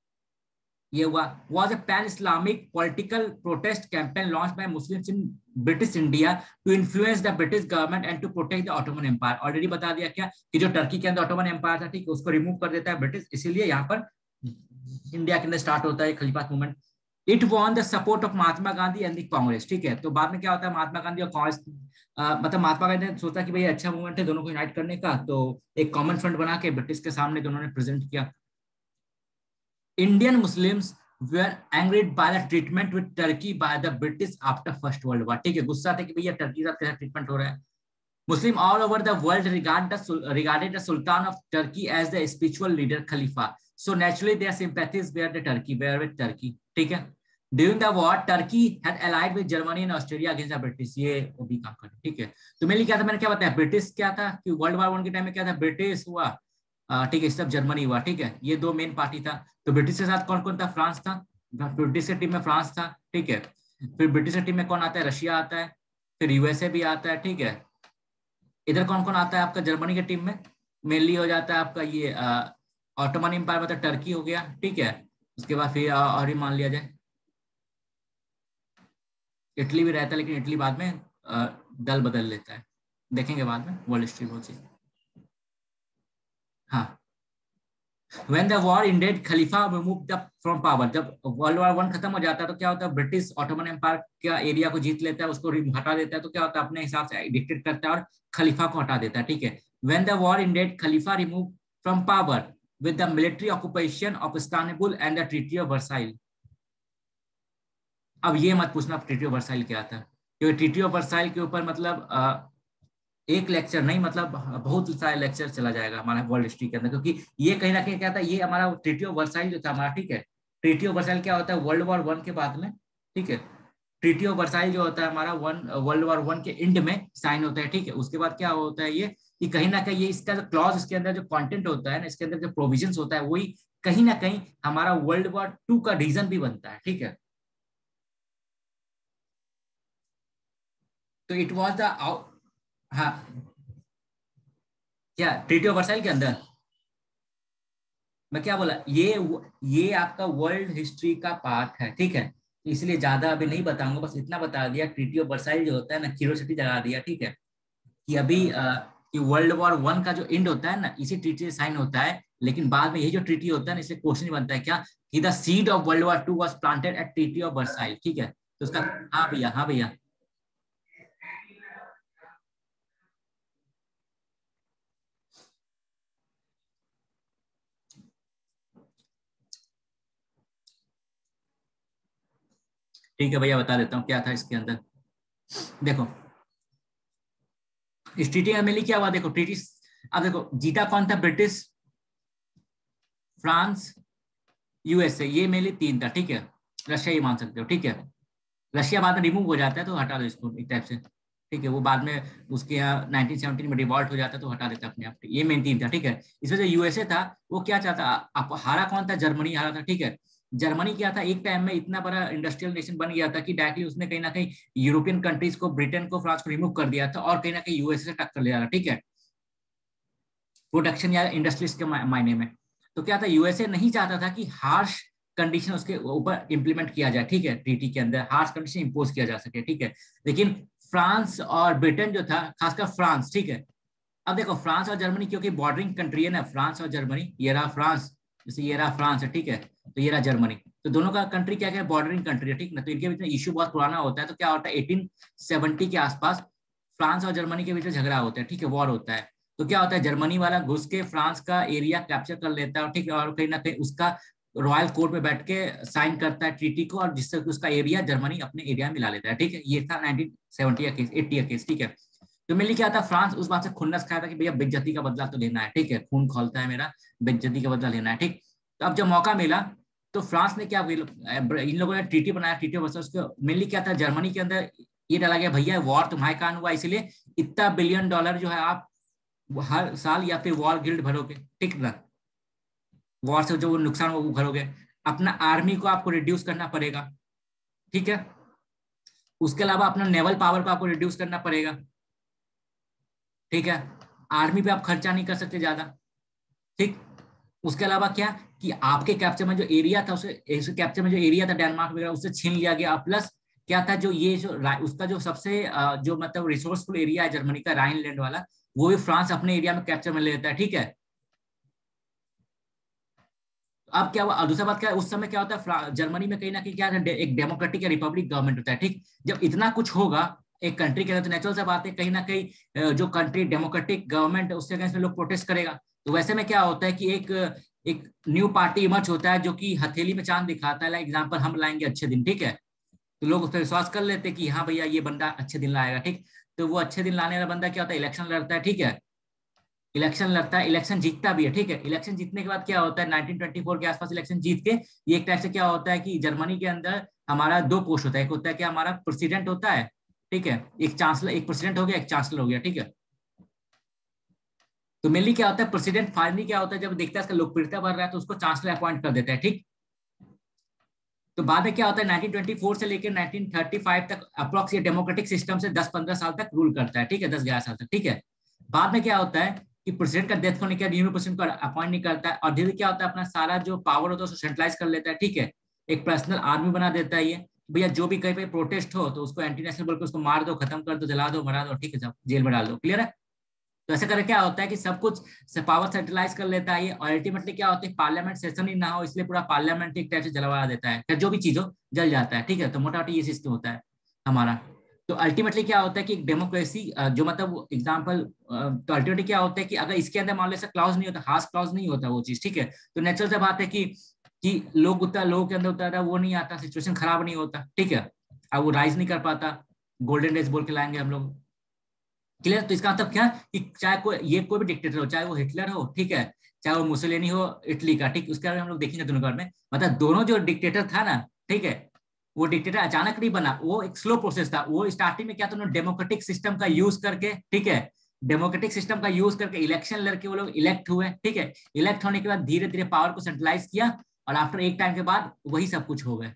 ये हुआ was a pan Islamic political protest campaign launched by Muslims in British India to influence the British government and to protect the Ottoman Empire। Already बता दिया क्या कि जो Turkey के अंदर Ottoman empire था, ठीक, उसको रिमूव कर देता है ब्रिटिश, इसीलिए यहाँ पर इंडिया के अंदर स्टार्ट होता है Khilafat movement. It won the support of Mahatma Gandhi and the Congress. ठीक है। तो बाद में क्या होता है, महात्मा गांधी और कांग्रेस मतलब महात्मा गांधी ने सोचा कि भाई अच्छा मूवमेंट है दोनों को यूनाइट करने का, तो एक कॉमन फ्रंट बना के ब्रिटिश के सामने दोनों ने प्रेजेंट किया। Indian Muslims were angered by the treatment with Turkey by the British after First World War। ठीक है। गुस्सा थे कि भैया टर्की के साथ कैसा ट्रीटमेंट हो रहा है। Muslim all over the world regarded the Sultan of Turkey as the spiritual leader Khalifa. So naturally their sympathies were with Turkey। ठीक है। During the war, Turkey had allied with Germany and Australia against the British। ये वो भी काम कर। ठीक है। तो मेनली क्या था, मैंने क्या बताया, ब्रिटिश क्या था कि वर्ल्ड वॉर 1 के टाइम में क्या था, ब्रिटिश हुआ, ठीक है, सब जर्मनी हुआ। ठीक है। ये दो मेन पार्टी था। तो ब्रिटिश के साथ कौन कौन था, फ्रांस था, ब्रिटिश की टीम में फ्रांस था। ठीक है। फिर ब्रिटिश की टीम में कौन आता है, रशिया आता है, फिर यूएसए भी आता है। ठीक है। इधर कौन कौन आता है आपका, जर्मनी की टीम में मेनली हो जाता है आपका ये ऑटोमन एम्पायर, मतलब टर्की हो गया। ठीक है। उसके बाद फिर और ही मान लिया जाए इटली भी रहता है, लेकिन इटली बाद में दल बदल लेता है, देखेंगे बाद में, वर्ल्ड हिस्ट्री बहुत सी। हाँ। When the war ended, Khalifa removed the from power। जब वर्ल्ड वॉर 1 खत्म हो जाता है तो क्या होता है, ब्रिटिश ऑटोमन एम्पायर का एरिया को जीत लेता है, उसको हटा देता है, तो क्या होता है अपने हिसाब से डिक्टेट करता है और खलीफा को हटा देता है। ठीक है। When the war ended, Khalifa removed from power with the military occupation of Istanbul and the Treaty of Versailles। अब ये मत पूछना ट्रीटी ऑफ वर्साइल क्या था, क्योंकि ट्रीटी ऑफ वर्साइल के ऊपर मतलब एक लेक्चर नहीं, मतलब बहुत सारे लेक्चर चला जाएगा हमारा वर्ल्ड हिस्ट्री के अंदर, क्योंकि ये कहीं ना कहीं क्या था, ये हमारा ट्रीटी ऑफ वर्साइल जो था हमारा। ठीक है। ट्रीटी ऑफ वर्साइल क्या होता है, वर्ल्ड वॉर 1 के बाद में। ठीक है। ट्रीटी ऑफ वर्साइल जो होता है हमारा वर्ल्ड वॉर 1 के एंड में साइन होता है। ठीक है। उसके बाद क्या होता है ये कि कहीं ना कहीं ये इसका जो क्लॉज, इसके अंदर जो कंटेंट होता है ना, इसके अंदर जो प्रोविजन होता है, वही कहीं ना कहीं हमारा वर्ल्ड वॉर 2 का रीजन भी बनता है। ठीक है। तो इट वॉज द, हाँ, क्या ट्रीटी ऑफ वर्साइल के अंदर मैं क्या बोला, ये आपका वर्ल्ड हिस्ट्री का पार्ट है। ठीक है। इसलिए ज्यादा अभी नहीं बताऊंगा, बस इतना बता दिया ट्रीटी ऑफ वर्साइल जो होता है ना, क्यूरियोसिटी जगा दिया। ठीक है। कि अभी कि वर्ल्ड वॉर वन का जो एंड होता है ना इसी ट्रीटी से साइन होता है, लेकिन बाद में यही जो ट्रीटी होता है ना इसलिए क्वेश्चन बनता है क्या कि the seed of world war two was planted at treaty of Versailles, ठीक है। तो उसका हाँ भैया, हाँ भैया। ठीक है भैया, बता देता हूँ क्या था इसके अंदर। देखो इस ट्रीटी में मेनली क्या हुआ, देखो ट्रीटी, अब देखो जीता कौन था, ब्रिटिश, फ्रांस, यूएसए, ये मेनली तीन था, ठीक है। रशिया ही मान सकते हो, ठीक है। रशिया बाद में रिमूव हो जाता है तो हटा दो इसको एक टाइप से, ठीक है। वो बाद में उसके यहाँ 1917 में रिवॉल्ट हो जाता है तो हटा देता अपने आप। ये मेन तीन था, ठीक है। इसमें जो यूएसए था वो क्या चाहता, आप हारा कौन था, जर्मनी हारा था, ठीक है। जर्मनी क्या था, एक टाइम में इतना बड़ा इंडस्ट्रियल नेशन बन गया था कि डायरेक्टली उसने कहीं ना कहीं यूरोपियन कंट्रीज को, ब्रिटेन को, फ्रांस को रिमूव कर दिया था और कहीं ना कहीं यूएसए से टक्कर ले रहा था, ठीक है, प्रोडक्शन या इंडस्ट्रीज के मायने में। तो क्या था, यूएसए नहीं चाहता था कि हार्श कंडीशन उसके ऊपर इंप्लीमेंट किया जाए, ठीक है, ट्रीटी के अंदर हार्श कंडीशन इंपोज किया जा सके, ठीक है। लेकिन फ्रांस और ब्रिटेन जो था, खासकर फ्रांस, ठीक है। अब देखो फ्रांस और जर्मनी क्योंकि बॉर्डरिंग कंट्री है ना, फ्रांस और जर्मनी, ये रहा फ्रांस, जैसे ये रहा फ्रांस है, ठीक है, तो ये रहा जर्मनी, तो दोनों का कंट्री क्या है, बॉर्डरिंग कंट्री है, ठीक ना। तो इनके बीच में इश्यू बहुत पुराना होता है, तो क्या होता है 1870 के आसपास फ्रांस और जर्मनी के बीच में झगड़ा होता है, ठीक है, वॉर होता है। तो क्या होता है, जर्मनी वाला घुस के फ्रांस का एरिया कैप्चर कर लेता है, ठीक है, और कहीं ना कहीं उसका रॉयल कोर्ट में बैठ के साइन करता है ट्रीटी को, और जिससे उसका एरिया जर्मनी अपने एरिया में मिला लेता है, ठीक है। ये था 1970 का केस, 80 का केस, ठीक है। तो मेनली क्या था, फ्रांस उस बात से खुन्नस खाया था कि भैया बेइज्जती का बदला तो लेना है, ठीक है, खून खौलता है मेरा, बेइज्जती का बदला लेना है, ठीक। तो अब जब मौका मिला तो फ्रांस ने क्या, इन लोगों ने ट्रीटी बनाया, ट्रीटी वर्सेस उसको मेनली क्या था, जर्मनी के अंदर ये डाला गया, भैया वॉर तुम्हारे कारण हुआ, इसलिए इतना बिलियन डॉलर जो है आप हर साल या फिर वॉर गिल्ड भरोगे, ठीक ना, वॉर से जो नुकसान वो भरोगे, अपना आर्मी को आपको रिड्यूस करना पड़ेगा, ठीक है। उसके अलावा अपना नेवल पावर को आपको रिड्यूस करना पड़ेगा, ठीक है। आर्मी पे आप खर्चा नहीं कर सकते ज्यादा, ठीक। उसके अलावा क्या कि आपके कैप्चर में जो एरिया था, उसे कैप्चर में जो एरिया था डेनमार्क वगैरह उससे छीन लिया गया, प्लस क्या था, जो ये जो उसका जो सबसे जो मतलब रिसोर्सफुल एरिया है जर्मनी का, राइनलैंड वाला, वो भी फ्रांस अपने एरिया में कैप्चर में ले लेता है, ठीक है। अब क्या हुआ, और दूसरा बात क्या है, उस समय क्या होता है, जर्मनी में कहीं ना कहीं क्या है, एक डेमोक्रेटिक या रिपब्लिक गवर्नमेंट होता है, ठीक। जब इतना कुछ होगा एक कंट्री के अंदर तो नेचुरल सा बात है, कहीं ना कहीं जो कंट्री डेमोक्रेटिक गवर्नमेंट है उससे अगेंस्ट में लोग प्रोटेस्ट करेगा। तो वैसे में क्या होता है कि एक न्यू पार्टी इमर्ज होता है जो कि हथेली में चांद दिखाता है, लाइक एग्जाम्पल हम लाएंगे अच्छे दिन, ठीक है। तो लोग उस पर विश्वास कर लेते हैं कि हाँ भैया ये बंदा अच्छे दिन लाएगा, ठीक। तो वो अच्छे दिन लाने वाला बंदा क्या होता है, इलेक्शन लड़ता है, ठीक है, इलेक्शन लड़ता है, इलेक्शन जीतता भी है, ठीक है। इलेक्शन जीतने के बाद क्या होता है, 1924 के आसपास इलेक्शन जीत के, ये एक टाइप से क्या होता है कि जर्मनी के अंदर हमारा दो पोस्ट होता है, एक होता है कि हमारा प्रेसिडेंट होता है, ठीक है, एक चांसलर, एक प्रेसिडेंट हो गया, एक चांसलर हो गया, ठीक है। तो मेनली क्या होता है, प्रेसिडेंट फाइनली क्या होता है, जब देखता है इसका लोकप्रियता बढ़ रहा है तो उसको चांसलर अपॉइंट कर देता है, ठीक। तो बाद में क्या होता है, 1924 से लेकर 1935 तक अप्रोक्स ये डेमोक्रेटिक सिस्टम से 10-15 साल तक रूल करता है, ठीक है, 10-11 साल तक, ठीक है। बाद में क्या होता है कि प्रेसिडेंट का डेथ होने के बाद न्यू प्रेसिडेंट को अपॉइंट नहीं करता है, और धीरे क्या होता है, अपना सारा जो पावर होता है उसको सेंट्रलाइज कर लेता है, ठीक है। एक पर्सनल आर्मी बना देता है ये, भैया जो भी कहीं पे प्रोटेस्ट हो तो उसको एंटी नेशनल बोल के उसको मार दो, खत्म कर दो, जला दो, मरा दो, ठीक है, जेल में डाल दो, क्लियर है। तो ऐसे करके क्या होता है कि सब कुछ से पावर सेंट्रलाइज कर लेता है ये, और अल्टीमेटली क्या होता है, पार्लियामेंट सेशन ही ना हो इसलिए पूरा पार्लियामेंट एक टाइप से जलवा देता है, फिर जो भी चीज हो जल जाता है, ठीक है। तो मोटा मोटी ये सिस्टम होता है हमारा। तो अल्टीमेटली क्या होता है कि डेमोक्रेसी जो मतलब एग्जाम्पल, तो अल्टीमेटली क्या होता है कि अगर इसके अंदर मान लो ऐसा क्लॉज नहीं होता, हार्श क्लॉज नहीं होता वो चीज, ठीक है, तो नेचुरल से बात है कि लोग उतना, लोगों के अंदर उतना वो नहीं आता, सिचुएशन खराब नहीं होता, ठीक है। अब वो राइज नहीं कर पाता, गोल्डन डेज बोल के लाएंगे हम लोग, क्लियर। तो इसका मतलब क्या कि चाहे कोई ये कोई भी डिक्टेटर हो, चाहे वो हिटलर हो, ठीक है, चाहे वो मुसोलिनी हो इटली का, ठीक, उसके बारे में हम लोग देखेंगे दोनों बारे में। मतलब दोनों जो डिक्टेटर था ना, ठीक है, वो डिक्टेटर अचानक नहीं बना, वो एक स्लो प्रोसेस था। वो स्टार्टिंग में क्या था, उन्होंने डेमोक्रेटिक सिस्टम का यूज करके, ठीक है, डेमोक्रेटिक सिस्टम का यूज करके इलेक्शन लड़के वो लोग इलेक्ट हुए, ठीक है। इलेक्ट होने के बाद धीरे धीरे पावर को सेंट्रलाइज किया, और आफ्टर एक टाइम के बाद वही सब कुछ हो गए।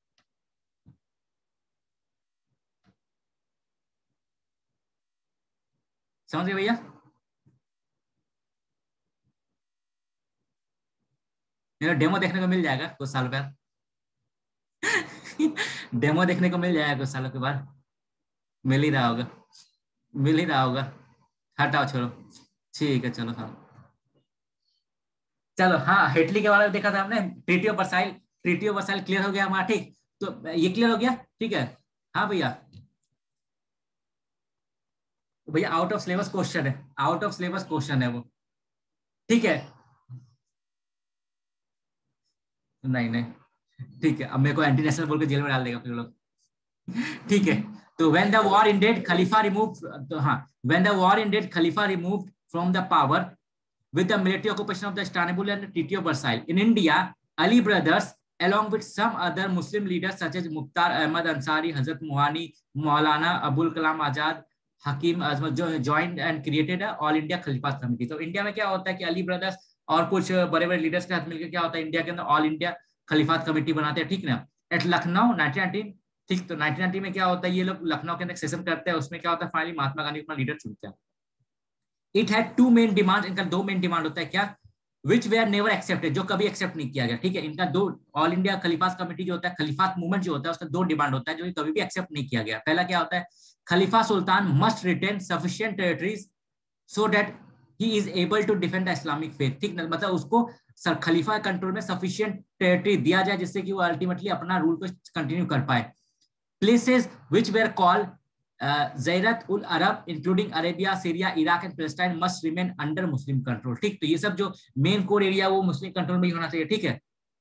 समझ गए भैया। मेरा डेमो देखने को मिल जाएगा कुछ साल बाद। डेमो देखने को मिल जाएगा कुछ सालों के बाद, मिल ही रहा होगा, मिल ही रहा होगा। हटाओ छोड़ो। ठीक है चलो हाँ। चलो हाँ, हेटली के बारे में देखा था हमने, treaty of Versailles. Treaty of Versailles clear हो गया हमारा, ठीक। तो ये क्लियर हो गया, ठीक है। हाँ भैया। भैया आउट ऑफ सिलेबस क्वेश्चन है, आउट ऑफ सिलेबस क्वेश्चन है वो। ठीक है। नहीं नहीं, ठीक है, अब मेरे को एंटी नेशनल बोल के जेल में डाल देगा फिर लोग। ठीक है। तो when the war ended Khalifa remove, तो हाँ, when the war ended Khalifa removed from the power with the military occupation of the Istanbul and the Treaty of Versailles. In India, Ali brothers, along with some other Muslim leaders such as Mukhtar Ahmad Ansari, Hazrat Mohani, Maulana Abul Kalam Azad, Hakim Azmat, जो joined and created a All India Khalifat Committee. तो India में क्या होता है कि Ali brothers और कुछ बड़े बड़े लीडर्स के साथ मिलकर क्या होता है, इंडिया के अंदर ऑल इंडिया खलीफात कमेटी बनाते हैं, ठीक ना। एट लखनऊ 1919, ठीक। तो 1919 में क्या होता है, ये लोग लखनऊ के अंदर सेशन करते हैं, उसमें क्या होता है, फाइनली महात्मा गांधी अपना लीडर चुनते हैं। It had two main demand, इनका दो मेन डिमांड होता है क्या, which they are never accepted, जो कभी एक्सेप्ट नहीं किया गया, ठीक है। इनका दो, ऑल इंडिया खलीफात कमेटी जो होता है, खलीफात मूवमेंट जो होता है, उसका दो डिमांड होता है जो कभी भी एक्सेप्ट नहीं किया गया। पहला क्या होता है, Khalifa sultan must retain sufficient territories so that he is able to defend the Islamic faith, ठीक ना। मतलब उसको खलीफा कंट्रोल में सफिशिएंट टेरिटरी दिया जाए जिससे कि वो अल्टीमेटली अपना रूल को कंटिन्यू कर पाए। Places which were called Zairat ul Arab, including Arabia, Syria, Iraq and Palestine, must remain under Muslim control, ठीक। तो ये सब जो मेन कोर एरिया वो मुस्लिम कंट्रोल में ही होना चाहिए, ठीक है।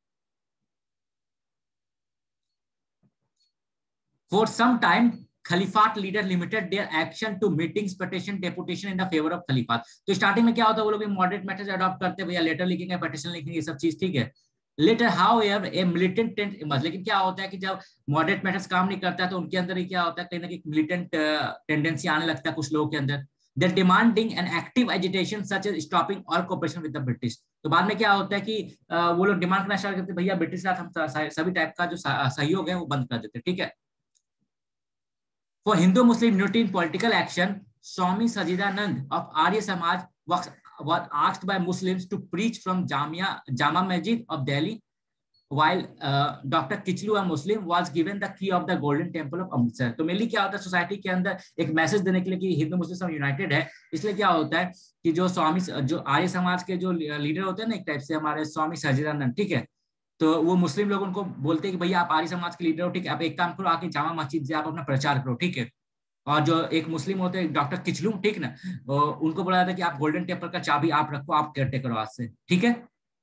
For some time, Khalifat leader limited their action to meetings, petition, deputation in the favor of Khalifat. तो स्टार्टिंग में क्या होता है, वो लोग मॉडरेट मेथड्स अडॉप्ट करते हैं, भैया लेटर लिखेंगे, petition लिखेंगे, ये सब चीज, ठीक है। Later however a militant trend emerge, लेकिन क्या होता है कि जब मॉडरेट मेथड्स काम नहीं करता है तो उनके अंदर ही क्या होता है, कहीं ना कहीं मिलिटेंट टेंडेंसी आने लगता है कुछ लोगों के अंदर। They're demanding an active agitation such as stopping all cooperation with the British. तो बाद में क्या होता है कि वो लोग डिमांड करना स्टार्ट करते हैं, भैया ब्रिटिश के साथ हम सभी टाइप का जो सहयोग है वो बंद कर देते हैं, ठीक है। For Hindu-Muslim unity in political action, Swami Sajidanand of Arya Samaj was asked by Muslims to preach from Jama Masjid of Delhi, while Dr. Kichlu, a Muslim, was given the key of the Golden Temple of Amritsar. तो mainly क्या होता है, society के अंदर एक message देने के लिए कि हिंदू मुस्लिम सब यूनाइटेड है, इसलिए क्या होता है कि जो आर्य समाज के जो लीडर होते हैं ना, एक टाइप से हमारे स्वामी सच्चिदानंद, ठीक है। तो वो मुस्लिम लोग उनको बोलते हैं कि भैया आप आर्य समाज के लीडर हो, ठीक है, आप एक काम करो, आके जामा मस्जिद से आप अपना प्रचार करो, ठीक है। और जो एक मुस्लिम होते हैं डॉक्टर किचलू, ठीक ना, उनको बोला जाता है कि आप गोल्डन टेम्पल का चाबी आप रखो, आप केयर टेकर आज से, ठीक है।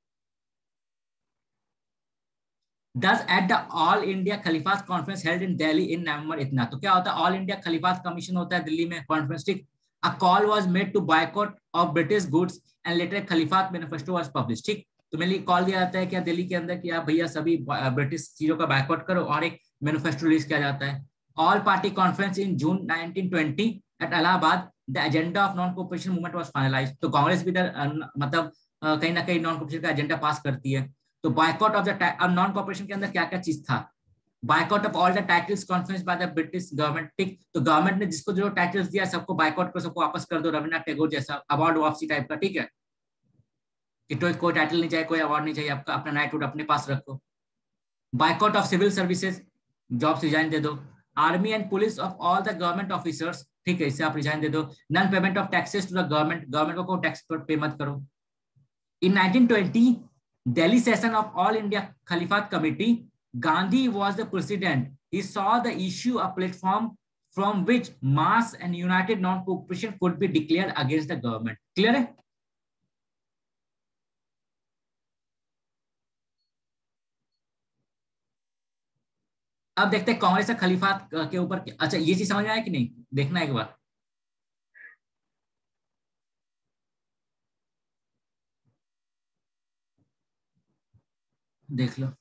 Thus, at the All India Khalifat Conference held in Delhi in November, इतना तो क्या होता है, ऑल इंडिया खलीफात कमीशन होता है दिल्ली में, कॉन्फ्रेंस, ठीक। A call was made to boycott of British goods and later Khilafat manifesto was published, ठीक। तो मेरे लिए कॉल दिया जाता है क्या दिल्ली के अंदर कि आप भैया सभी ब्रिटिश चीजों का बायकॉट करो, और एक मैनिफेस्टो रिलीज किया जाता है। All party conference in June 1920 at Allahabad, the agenda of non cooperation movement was finalised. तो कांग्रेस भी इधर मतलब कहीं ना कहीं नॉन कोऑपरेशन का एजेंडा पास करती है। तो बायकॉट ऑफ द, अब नॉन कॉपरेशन के अंदर क्या क्या चीज था, boycott of all the titles conference by the British government, ठीक। तो गवर्नमेंट ने जिसको जो टाइटल्स दिया सबको बायकॉट करो, सबको वापस कर दो, रविन्द्रनाथ टैगोर जैसा अवार्ड वापसी टाइप का, ठीक है। कि तो कोई टाइटल नहीं चाहिए, कोई अवार्ड नहीं चाहिए, आपका अपना नाइटहुड अपने पास रखो। Boycott of civil services, job से रिजाइन दे दो। Army and police of all the government officers, ठीक है, इससे आप रिजाइन दे दो। Non payment of taxes to the government, government को टैक्स पे मत करो। In 1920, Delhi session of All India Khalifat Committee, Gandhi was the president. He saw the issue a platform from which mass and united non-cooperation could be declared against the government. Clear है? अब देखते हैं कांग्रेस का खलीफात के ऊपर, अच्छा ये चीज समझ में आया कि नहीं, देखना एक बार, देख लो।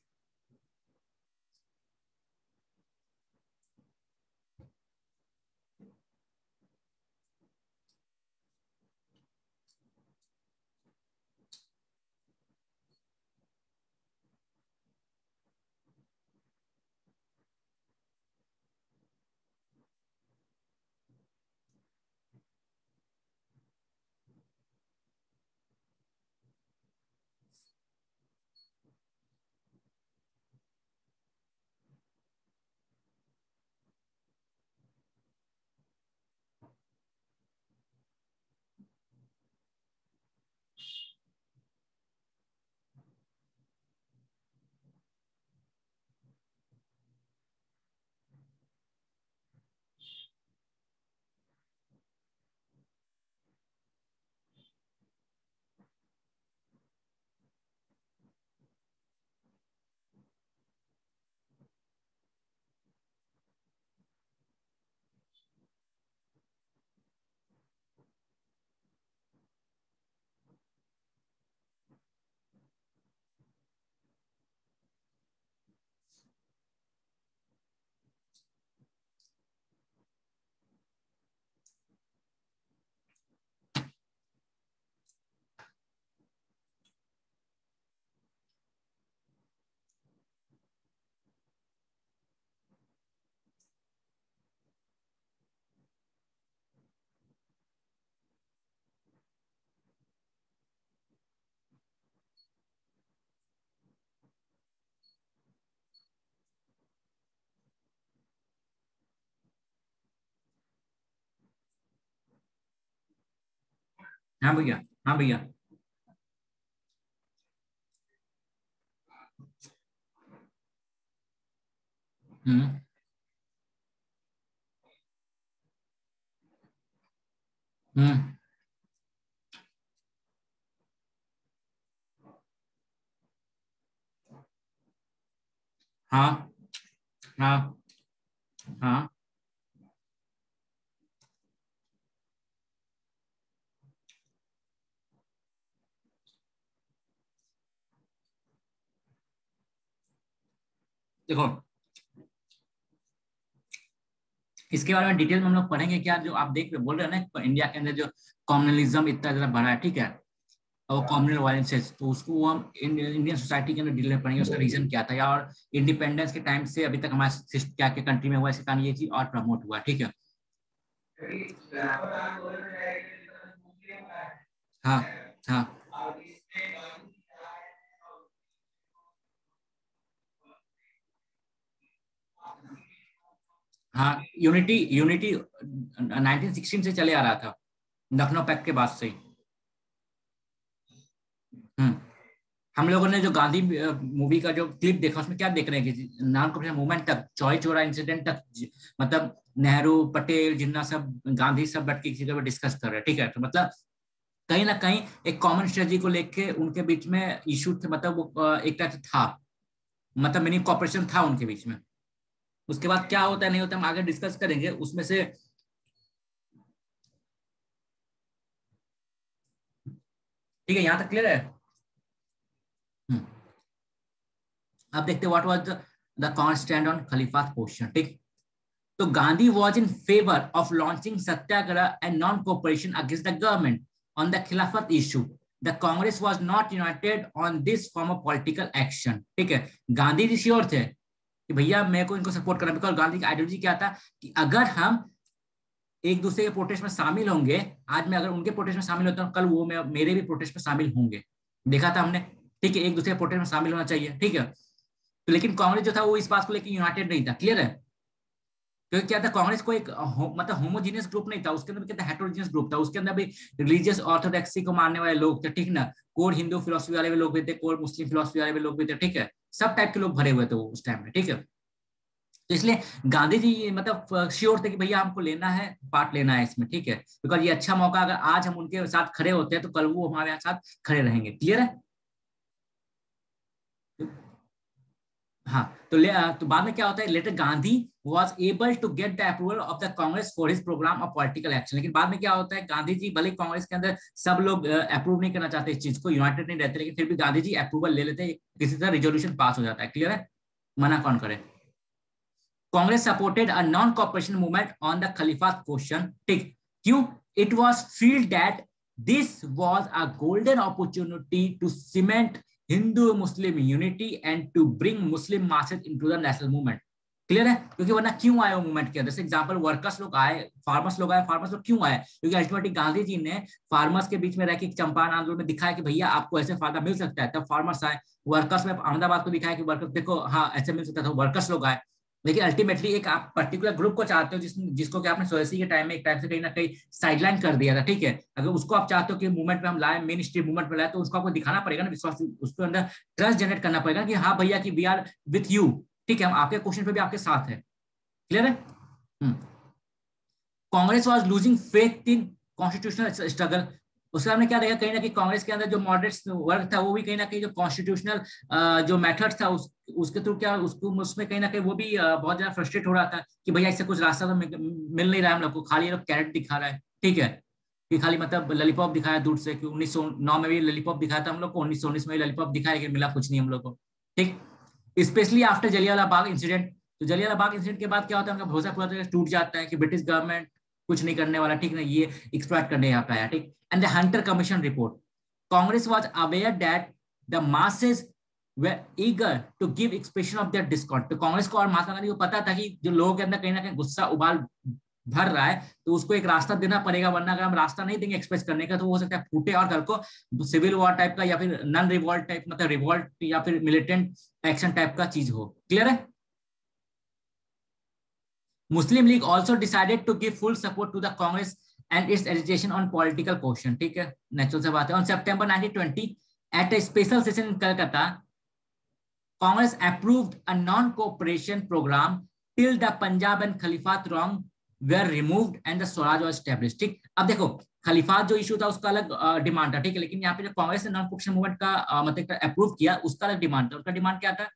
हाँ भैया, हाँ भैया। हम्म। हम्म। हाँ। हाँ। हाँ। देखो, इसके बारे में डिटेल में हम लोग पढ़ेंगे क्या, जो आप देख रहे बोल रहे हो ना, इंडिया के अंदर जो कम्युनलिज्म इतना ज्यादा बढ़ा है, ठीक है, और कम्युनल वायलेंसेस, तो उसको वो हम इंडियन सोसाइटी के अंदर डिटेल में पढ़ेंगे, उसका रीजन क्या था, या और इंडिपेंडेंस के टाइम से अभी तक हमारे क्या क्या कंट्री में हुआ, इसके कारण ये चीज और प्रमोट हुआ, ठीक है। हाँ। हाँ। हाँ, यूनिटी यूनिटी 1916 से चले आ रहा था, लखनऊ पैक्ट के बाद से ही। हम्म। हम लोगों ने जो गांधी मूवी का जो क्लिप देखा, उसमें क्या देख रहे हैं कि नॉन कॉपरेशन मूवमेंट तक, चौरी चौरा इंसिडेंट तक, मतलब नेहरू, पटेल, जिन्ना, सब गांधी सब बैठ के किसी जगह डिस्कस कर रहे हैं, ठीक है, तो मतलब कहीं ना कहीं एक कॉमन स्ट्रेटजी को लेके उनके बीच में इशू थे, मतलब वो एक टाइप से था, मतलब मिनी कॉपरेशन था उनके बीच में। उसके बाद क्या होता है नहीं होता हम आगे डिस्कस करेंगे उसमें से। ठीक है, यहाँ तक क्लियर है। हम्म। अब देखते what was the constant on Khalifa question, ठीक। तो Gandhi was in favour of launching satyagraha and non cooperation against the government on the Khilafat issue. The Congress was not united on this form of political action, ठीक है। Gandhi ji sure थे कि भैया मेरे को इनको सपोर्ट करना, बिकॉज गांधी की आइडियोलॉजी क्या था कि अगर हम एक दूसरे के प्रोटेस्ट में शामिल होंगे, आज मैं अगर उनके प्रोटेस्ट में शामिल होता हूँ, कल वो मेरे भी प्रोटेस्ट में शामिल होंगे, देखा था हमने, ठीक है, एक दूसरे के प्रोटेस्ट में शामिल होना चाहिए, ठीक है। तो लेकिन कांग्रेस जो था वो इस बात को लेकर यूनाइटेड नहीं था, क्लियर है। क्योंकि क्या था, कांग्रेस को एक मतलब होमोजीनियस ग्रुप नहीं था, उसके अंदर क्या था, हेटेरोजीनियस ग्रुप था, उसके अंदर भी रिलीजियस ऑर्थोडॉक्सी को मानने वाले लोग थे, ठीक ना, कोर हिंदू फिलोसफी वाले भी लोग भी थे, कोर मुस्लिम फिलोसफी वाले भी लोग भी थे, ठीक है, सब टाइप के लोग भरे हुए थे उस टाइम में, ठीक है। तो इसलिए गांधी जी मतलब श्योर थे कि भैया हमको लेना है, पार्ट लेना है इसमें, ठीक है, बिकॉज ये अच्छा मौका, अगर आज हम उनके साथ खड़े होते हैं तो कल वो हमारे साथ खड़े रहेंगे, क्लियर है। हाँ, तो तो बाद में क्या होता है, later Gandhi was able to get the approval of the Congress for his program of political action। लेकिन बाद में क्या होता है, गांधी जी भले कांग्रेस के अंदर सब लोग अप्रूव नहीं करना चाहते इस चीज को, यूनाइटेड नहीं रहते, लेकिन फिर भी गांधी जी अप्रूवल ले लेते, किसी तरह रिजोल्यूशन पास हो जाता है, क्लियर है, मना कौन करे। Congress supported a non cooperation movement on the Khilafat question, ठीक, क्यों, it was felt that this was a golden opportunity to cement Hindu Muslim unity and to bring Muslim masses into the national movement, clear है। क्योंकि वरना क्यों आए वो movement के अंदर, जैसे एग्जांपल वर्कर्स लोग आए, फार्मर्स लोग आए, फार्मर्स लोग क्यों आए, क्योंकि अल्टीमेटली गांधी जी ने फार्मर्स के बीच में रह के चंपारण आंदोलन में दिखाया कि भैया आपको ऐसे फायदा मिल सकता है, तब फार्मर्स आए। वर्कर्स में अहमदाबाद को दिखाया कि वर्कर्स देखो हाँ ऐसे मिल सकता था, वर्कर्स लोग आए। लेकिन अल्टीमेटली एक आप पर्टिकुलर ग्रुप को चाहते हो जिसको कि आपने स्वदेशी के टाइम में एक टाइप से कहीं ना कहीं साइडलाइन कर दिया था, ठीक है, अगर उसको आप चाहते हो कि मूवमेंट में हम लाए, मेन स्ट्रीम मूवमेंट में लाए, तो उसको आपको दिखाना पड़ेगा ना, विश्वास, उसके अंदर ट्रस्ट जनरेट करना पड़ेगा कि हाँ भैया कि वी आर विथ यू, ठीक है, हम आपके क्वेश्चन पे भी आपके साथ है, क्लियर है। Congress was losing faith in constitutional struggle. उससे हमने क्या देखा, कहीं ना कहीं कांग्रेस के अंदर जो मॉडरेट वर्ग था वो भी कहीं ना कहीं जो कॉन्स्टिट्यूशनल जो मेथड था उसके थ्रू क्या उसको उसमें कहीं ना कहीं वो भी बहुत ज्यादा फ्रस्ट्रेट हो रहा था कि भैया इससे कुछ रास्ता तो मिल नहीं रहा है हम लोग को, खाली ये लोग कैरेट दिखा रहा है, ठीक है, कि खाली मतलब ललीपॉप दिखाया दूर से, कि 1909 में भी ललीपॉप दिखाया था हम लोग को, 1919 में भी ललीपॉप दिखाया, लेकिन मिला कुछ नहीं हम लोग को, ठीक। Specially after Jallianwala Bagh incident, तो जलियांवाला बाग इंसिडेंट के बाद क्या होता है, उनका भरोसा पूरा तरह से टूट जाता है कि ब्रिटिश गवर्नमेंट कुछ नहीं करने वाला, ठीक ना, ये एक्सप्लॉइट करने यहाँ पे आया, ठीक। And the Hunter commission report, Congress was aware that the masses were eager to give expression of their discontent. तो कांग्रेस को और महात्मा गांधी को पता था कि जो लोगों के अंदर कहीं ना कहीं गुस्सा उबाल भर रहा है, तो उसको एक रास्ता देना पड़ेगा, वरना अगर हम रास्ता नहीं देंगे एक्सप्रेस करने का तो हो सकता है फूटे और कल को सिविल वॉर टाइप का या फिर नन रिवॉल्ट टाइप, मतलब रिवॉल्ट या फिर मिलिटेंट एक्शन टाइप का चीज हो, क्लियर है। Muslim League also decided to give full support to the Congress and its agitation on political question, ठीक है, नेचुरल से बात है। On September 1920 at a special session in Calcutta, Congress approved a non cooperation programme till the Punjab and Khilafat wrong were removed and the swaraj was established. ठीक, अब देखो खलीफात जो issue था उसका अलग डिमांड था, ठीक है, लेकिन यहाँ पे जो कांग्रेस ने नॉन कोऑपरेशन मूवमेंट का मतलब अप्रूव किया उसका अलग डिमांड था। उसका डिमांड क्या था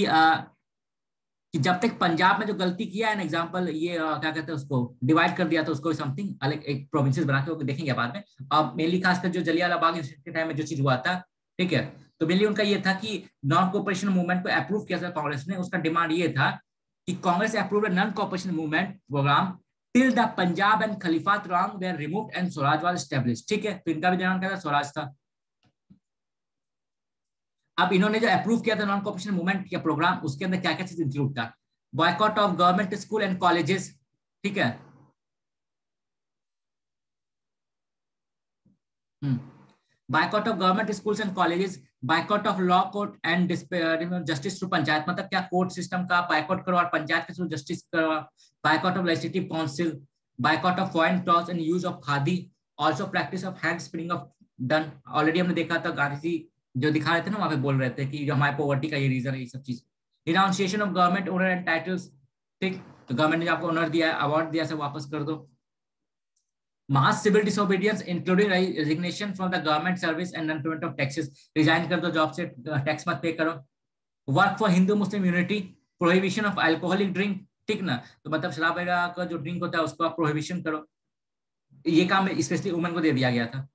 कि जब तक पंजाब में जो गलती किया है, एग्जांपल ये क्या कहते हैं उसको डिवाइड कर दिया था उसको समथिंग अलग एक प्रोविंसेस बना के, वो देखेंगे बाद में। अब मेनली खासकर जो जलियांवाला बाग इंसिडेंट के टाइम में जो चीज हुआ था, ठीक है, तो मेनली उनका ये था कि नॉन कोऑपरेशन मूवमेंट को अप्रूव किया था कांग्रेस ने। उसका डिमांड ये था कि Congress approved non cooperation movement programme till the Punjab and Khilafat wrong were removed and swaraj was established. ठीक है, तो इनका भी डिमांड क्या था, स्वराज था। अब इन्होंने जो अप्रूव किया था नॉन कोऑपरेशन मूवमेंट या प्रोग्राम, उसके अंदर क्या क्या चीज इंक्लूड था, boycott of government school and colleges, ठीक है, boycott of government schools and colleges, boycott of law court and justice through panchayat, मतलब क्या कोर्ट सिस्टम का बायकॉट करो और पंचायत के थ्रू जस्टिस करो, boycott of legislative council, boycott of foreign टॉस and use of khadi, also practice of hand spinning of done. Already हमने देखा था गांधी जी जो दिखा रहे थे ना, वहां पे बोल रहे थे कि जो हमारे पॉवर्टी का ये रीजन है, ये सब चीज। Renunciation of government honour and titles, ठीक, तो गवर्नमेंट ने आपको ऑनर दिया है, अवार्ड दिया, से वापस कर दो। Mass civil disobedience including resignation from the government service and non payment of taxes, resign कर दो जॉब से, टैक्स मत पे करो। Work for Hindu Muslim unity, prohibition of alcoholic drink, ठीक ना, तो मतलब शराब वगैरह का जो ड्रिंक होता है उसको आप प्रोहिबिशन करो। ये काम स्पेशली वुमेन को दे दिया गया था।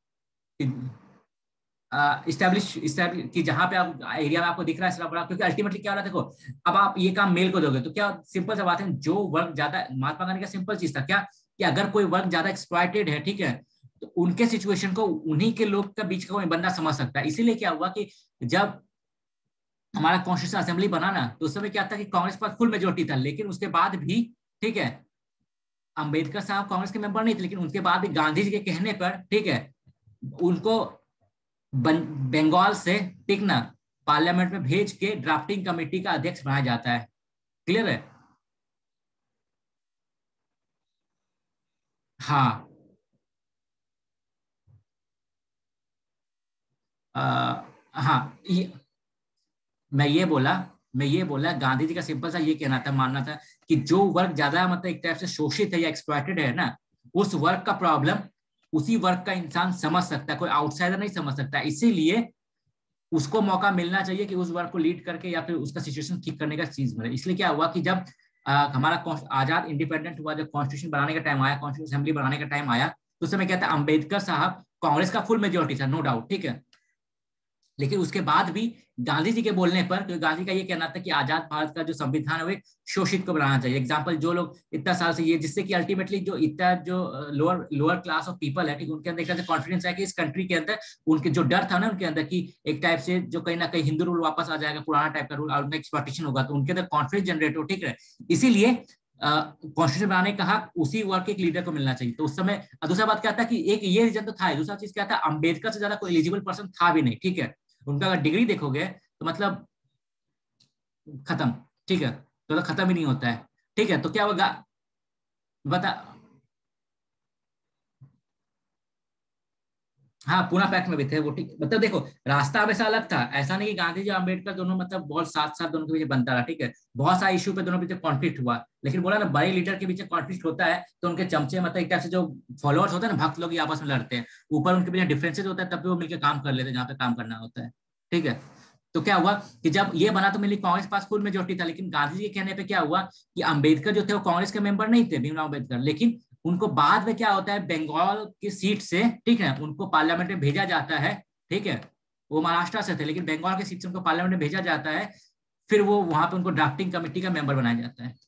इस्टेब्लिश कि जहां पे आप एरिया में आपको दिख रहा है शराब, क्योंकि अल्टीमेटली क्या हो रहा है, देखो अब आप ये काम मेल को दोगे तो क्या सिंपल सा बात है, जो वर्क ज्यादा, महात्मा गांधी का सिंपल चीज था क्या कि अगर कोई वर्क ज्यादा एक्सप्लॉइटेड है, ठीक है, तो उनके सिचुएशन को उन्हीं के लोग का बीच का कोई बंदा समझ सकता है। इसीलिए क्या हुआ कि जब हमारा कॉन्स्टिट्यूशन असेंबली बना ना, तो उस समय क्या था कि कांग्रेस पास फुल मेजोरिटी था, लेकिन उसके बाद भी, ठीक है, अंबेडकर साहब कांग्रेस के मेंबर नहीं थे, लेकिन उनके बाद भी गांधी जी के कहने पर, ठीक है, उनको बंगाल से, ठीक ना, पार्लियामेंट में भेज के ड्राफ्टिंग कमेटी का अध्यक्ष बनाया जाता है। क्लियर है? हाँ, हाँ, मैं ये बोला गांधी जी का सिंपल सा ये कहना था, मानना था कि जो वर्ग ज्यादा मतलब एक टाइप से शोषित है या एक्सप्लॉइटेड है ना, उस वर्ग का प्रॉब्लम उसी वर्ग का इंसान समझ सकता है, कोई आउटसाइडर नहीं समझ सकता। इसीलिए उसको मौका मिलना चाहिए कि उस वर्ग को लीड करके या फिर उसका सिचुएशन ठीक करने का चीज मिले। इसलिए क्या हुआ कि जब हमारा आजाद इंडिपेंडेंट हुआ, जब कॉन्स्टिट्यूशन बनाने का टाइम आया, कॉन्स्टिट्यूशन असेंबली बनाने का टाइम आया, तो उस समय क्या था, अंबेडकर साहब कांग्रेस का फुल मेजोरिटी था, नो डाउट, ठीक है, लेकिन उसके बाद भी गांधी जी के बोलने पर, क्योंकि गांधी का ये कहना था कि आजाद भारत का जो संविधान है वो एक शोषित को बनाना चाहिए। एग्जांपल, जो लोग इतना साल से ये, जिससे कि अल्टीमेटली जो इतना जो लोअर क्लास ऑफ पीपल है, ठीक, उनके अंदर एक तरह से कॉन्फिडेंस है कि इस कंट्री के अंदर उनके जो डर था ना उनके अंदर कि एक टाइप से जो कहीं ना कहीं हिंदू रूल वापस आ जाएगा, पुराना टाइप का रूल, और उनका एक्सप्लॉइटेशन होगा, तो उनके अंदर कॉन्फिडेंस जनरेट हो, ठीक है। इसीलिए कॉन्स्टिट्यूशन बनाने का हक उसी वर्ग के एक लीडर को मिलना चाहिए। तो उस समय दूसरा बात क्या था कि एक ये रीजन तो था, दूसरा चीज क्या था, अंबेडकर से ज्यादा कोई एलिजिबल पर्सन था भी नहीं, ठीक है। उनका अगर डिग्री देखोगे तो मतलब खत्म, ठीक है, तो खत्म ही नहीं होता है, ठीक है। तो क्या होगा, बता, हाँ, पूना पैक्ट में भी थे वो, ठीक, मतलब देखो रास्ता हमेशा अलग था, ऐसा नहीं कि गांधी जी और अम्बेडकर दोनों मतलब बहुत साथ साथ दोनों के बीच बनता रहा, ठीक है, बहुत सारे इशू पे दोनों के बीच कॉन्फ्लिक्ट हुआ, लेकिन बोला ना बड़े लीडर के बीच कॉन्फ्लिक्ट होता है तो उनके चमचे मतलब एक टाइप से जो फॉलोअर्स होते हैं ना, भक्त लोग आपस में लड़ते हैं, ऊपर उनके बीच डिफरेंसेस होता है, तब भी वो मिलकर काम कर लेते हैं जहाँ पे काम करना होता है, ठीक है। तो क्या हुआ कि जब ये बना तो मेनली कांग्रेस पास फुल मेजोरिटी था, लेकिन गांधी जी के कहने पे क्या हुआ कि अंबेडकर जो थे वो कांग्रेस के मेंबर नहीं थे, भीमराव अंबेडकर, लेकिन उनको बाद में क्या होता है, बंगाल की सीट से, ठीक है, उनको पार्लियामेंट में भेजा जाता है, ठीक है, वो महाराष्ट्र से थे लेकिन बंगाल की सीट से उनको पार्लियामेंट में भेजा जाता है, फिर वो वहां पे उनको ड्राफ्टिंग कमेटी का मेंबर बनाया जाता है।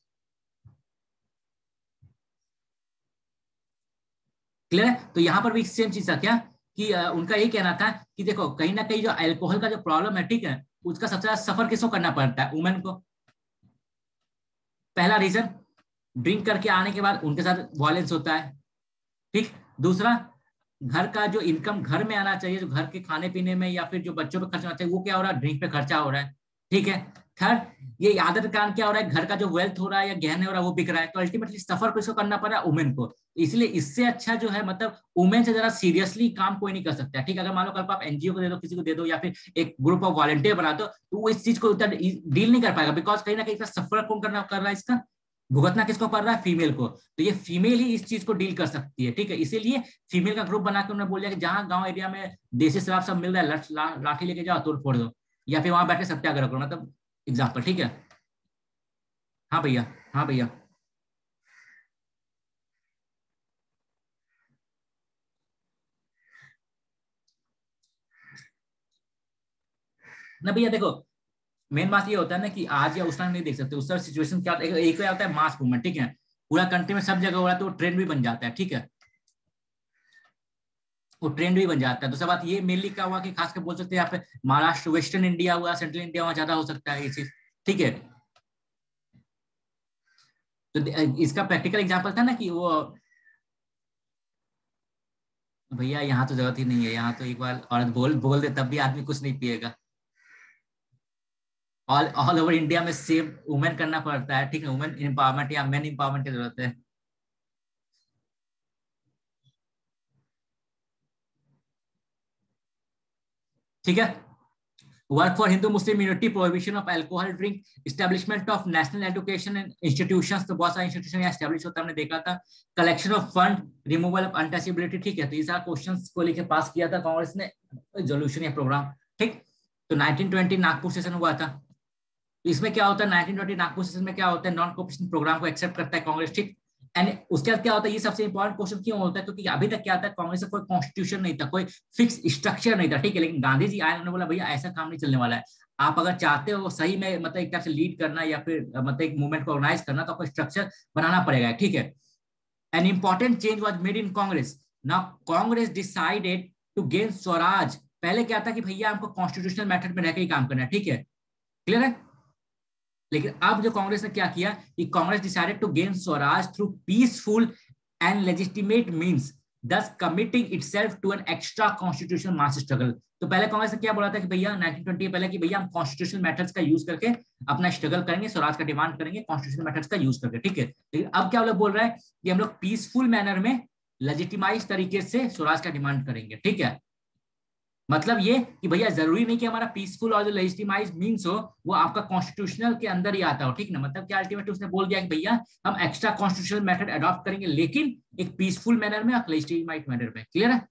क्लियर है? तो यहाँ पर भी सेम चीज था क्या कि उनका यही कहना था कि देखो कहीं ना कहीं जो अल्कोहल का जो प्रॉब्लम है, ठीक है, उसका सबसे ज्यादा सफर किसको करना पड़ता है, वुमेन को। पहला रीजन, ड्रिंक करके आने के बाद उनके साथ वायलेंस होता है, ठीक। दूसरा, घर का जो इनकम घर में आना चाहिए, जो घर के खाने पीने में या फिर जो बच्चों पे खर्चा होना चाहिए, वो क्या हो रहा है, ड्रिंक पे खर्चा हो रहा है, ठीक है। थर्ड, ये आदत के कारण क्या हो रहा है, घर का जो वेल्थ हो रहा है या गहने हो रहा है वो बिक रहा है, तो अल्टीमेटली सफर किसको करना पड़ रहा है, वुमेन को। इसलिए इससे अच्छा जो है मतलब वुमेन से जरा सीरियसली काम कोई नहीं कर सकता, ठीक है। अगर मान लो कल को आप एनजीओ को दे दो, किसी को दे दो, या फिर एक ग्रुप ऑफ वॉलंटियर बना दो, तो वो इस चीज को डील नहीं कर पाएगा, बिकॉज कहीं ना कहीं सफर कौन कर रहा है, इसका भुगतना किसको पड़ रहा है, फीमेल को। तो ये फीमेल ही इस चीज को डील कर सकती है, ठीक है। इसीलिए फीमेल का ग्रुप बना के उन्होंने बोल दिया कि जहां गांव एरिया में देसी शराब सब मिल रहा है, लाठी लेके जाओ, तोड़ फोड़ दो, या फिर वहां बैठे सत्याग्रह करो, मतलब एग्जाम्पल, ठीक है। हाँ भैया, हाँ भैया। ना भैया देखो, मेन बात ये होता है ना कि आज या उस टाइम नहीं देख सकते, उस तरह सिचुएशन क्या होता है, एक होता है मास मूवमेंट, ठीक है, पूरा कंट्री में सब जगह हो रहा है, तो ट्रेंड भी बन जाता है, ठीक है, वो ट्रेंड भी बन जाता है। दूसरा बात ये मेनली क्या हुआ कि खासकर बोल सकते हैं यहाँ पे महाराष्ट्र, वेस्टर्न इंडिया हुआ, सेंट्रल इंडिया वहाँ ज्यादा हो सकता है ये चीज, ठीक है। तो इसका प्रैक्टिकल एग्जाम्पल था ना कि वो, भैया यहाँ तो जरूरत ही नहीं है, यहाँ तो एक बार औरत बोल बोल दे तब भी आदमी कुछ नहीं पिएगा। ऑल ऑल ओवर इंडिया में सेव वुमेन करना पड़ता है, ठीक है, वुमेन एम्पावरमेंट या मेन एम्पावरमेंट की जरूरत है, ठीक है। Work for Hindu Muslim unity, prohibition of alcohol drink, establishment of national education institutions, तो बहुत सारे इंस्टीट्यूशन यहाँ स्टैब्लिश होता हमने देखा था। Collection of fund, removal of untouchability, ठीक है। तो ये सारा क्वेश्चन को लेकर पास किया था कांग्रेस ने रेजोल्यूशन या प्रोग्राम, ठीक। तो 1920 नागपुर सेशन हुआ था। तो इसमें क्या होता है, 1920 नागपुर सेशन में क्या होता है, नॉन कोऑपरेशन प्रोग्राम को एक्सेप्ट करता है कांग्रेस, ठीक। एंड उसके बाद क्या होता है, ये सबसे इंपॉर्टेंट क्वेश्चन क्यों होता है, क्योंकि अभी तक क्या था, कांग्रेस का कोई कॉन्स्टिट्यूशन नहीं था, कोई फिक्स स्ट्रक्चर नहीं था, ठीक है। लेकिन गांधी जी आए, उन्होंने बोला भैया ऐसा काम नहीं चलने वाला है, आप अगर चाहते हो सही में मतलब एक तरह से लीड करना या फिर मतलब एक मूवमेंट को ऑर्गेनाइज करना, तो आपको स्ट्रक्चर बनाना पड़ेगा, ठीक है। An important change was made in Congress. Now Congress decided to gain swaraj. पहले क्या था कि भैया हमको कॉन्स्टिट्यूशनल मेथड में रहकर ही काम करना है, ठीक है, क्लियर है। लेकिन अब जो कांग्रेस ने क्या किया कि Congress decided to gain swaraj through peaceful and legitimate means, thus committing itself to an extra constitutional mass struggle। तो पहले कांग्रेस ने क्या बोला था कि भैया 1920 पहले कि भैया हम कॉन्स्टिट्यूशनल मेथड्स का यूज करके अपना स्ट्रगल करेंगे, स्वराज का डिमांड करेंगे कॉन्स्टिट्यूशनल मेथड्स का यूज करके, ठीक है। लेकिन अब क्या लोग बोल रहे हैं कि हम लोग पीसफुल मैनर में लेजिटिमाइज तरीके से स्वराज का डिमांड करेंगे, ठीक है। मतलब ये कि भैया जरूरी नहीं कि हमारा पीसफुल और जो लेजिटिमाइज मींस हो वो आपका कॉन्स्टिट्यूशनल के अंदर ही आता हो, ठीक ना। मतलब क्या अल्टीमेटली उसने बोल दिया कि भैया हम एक्स्ट्रा कॉन्स्टिट्यूशनल मेथड अडॉप्ट करेंगे, लेकिन एक पीसफुल मैनर में और लेजिटिमाइज मैनर में, क्लियर है।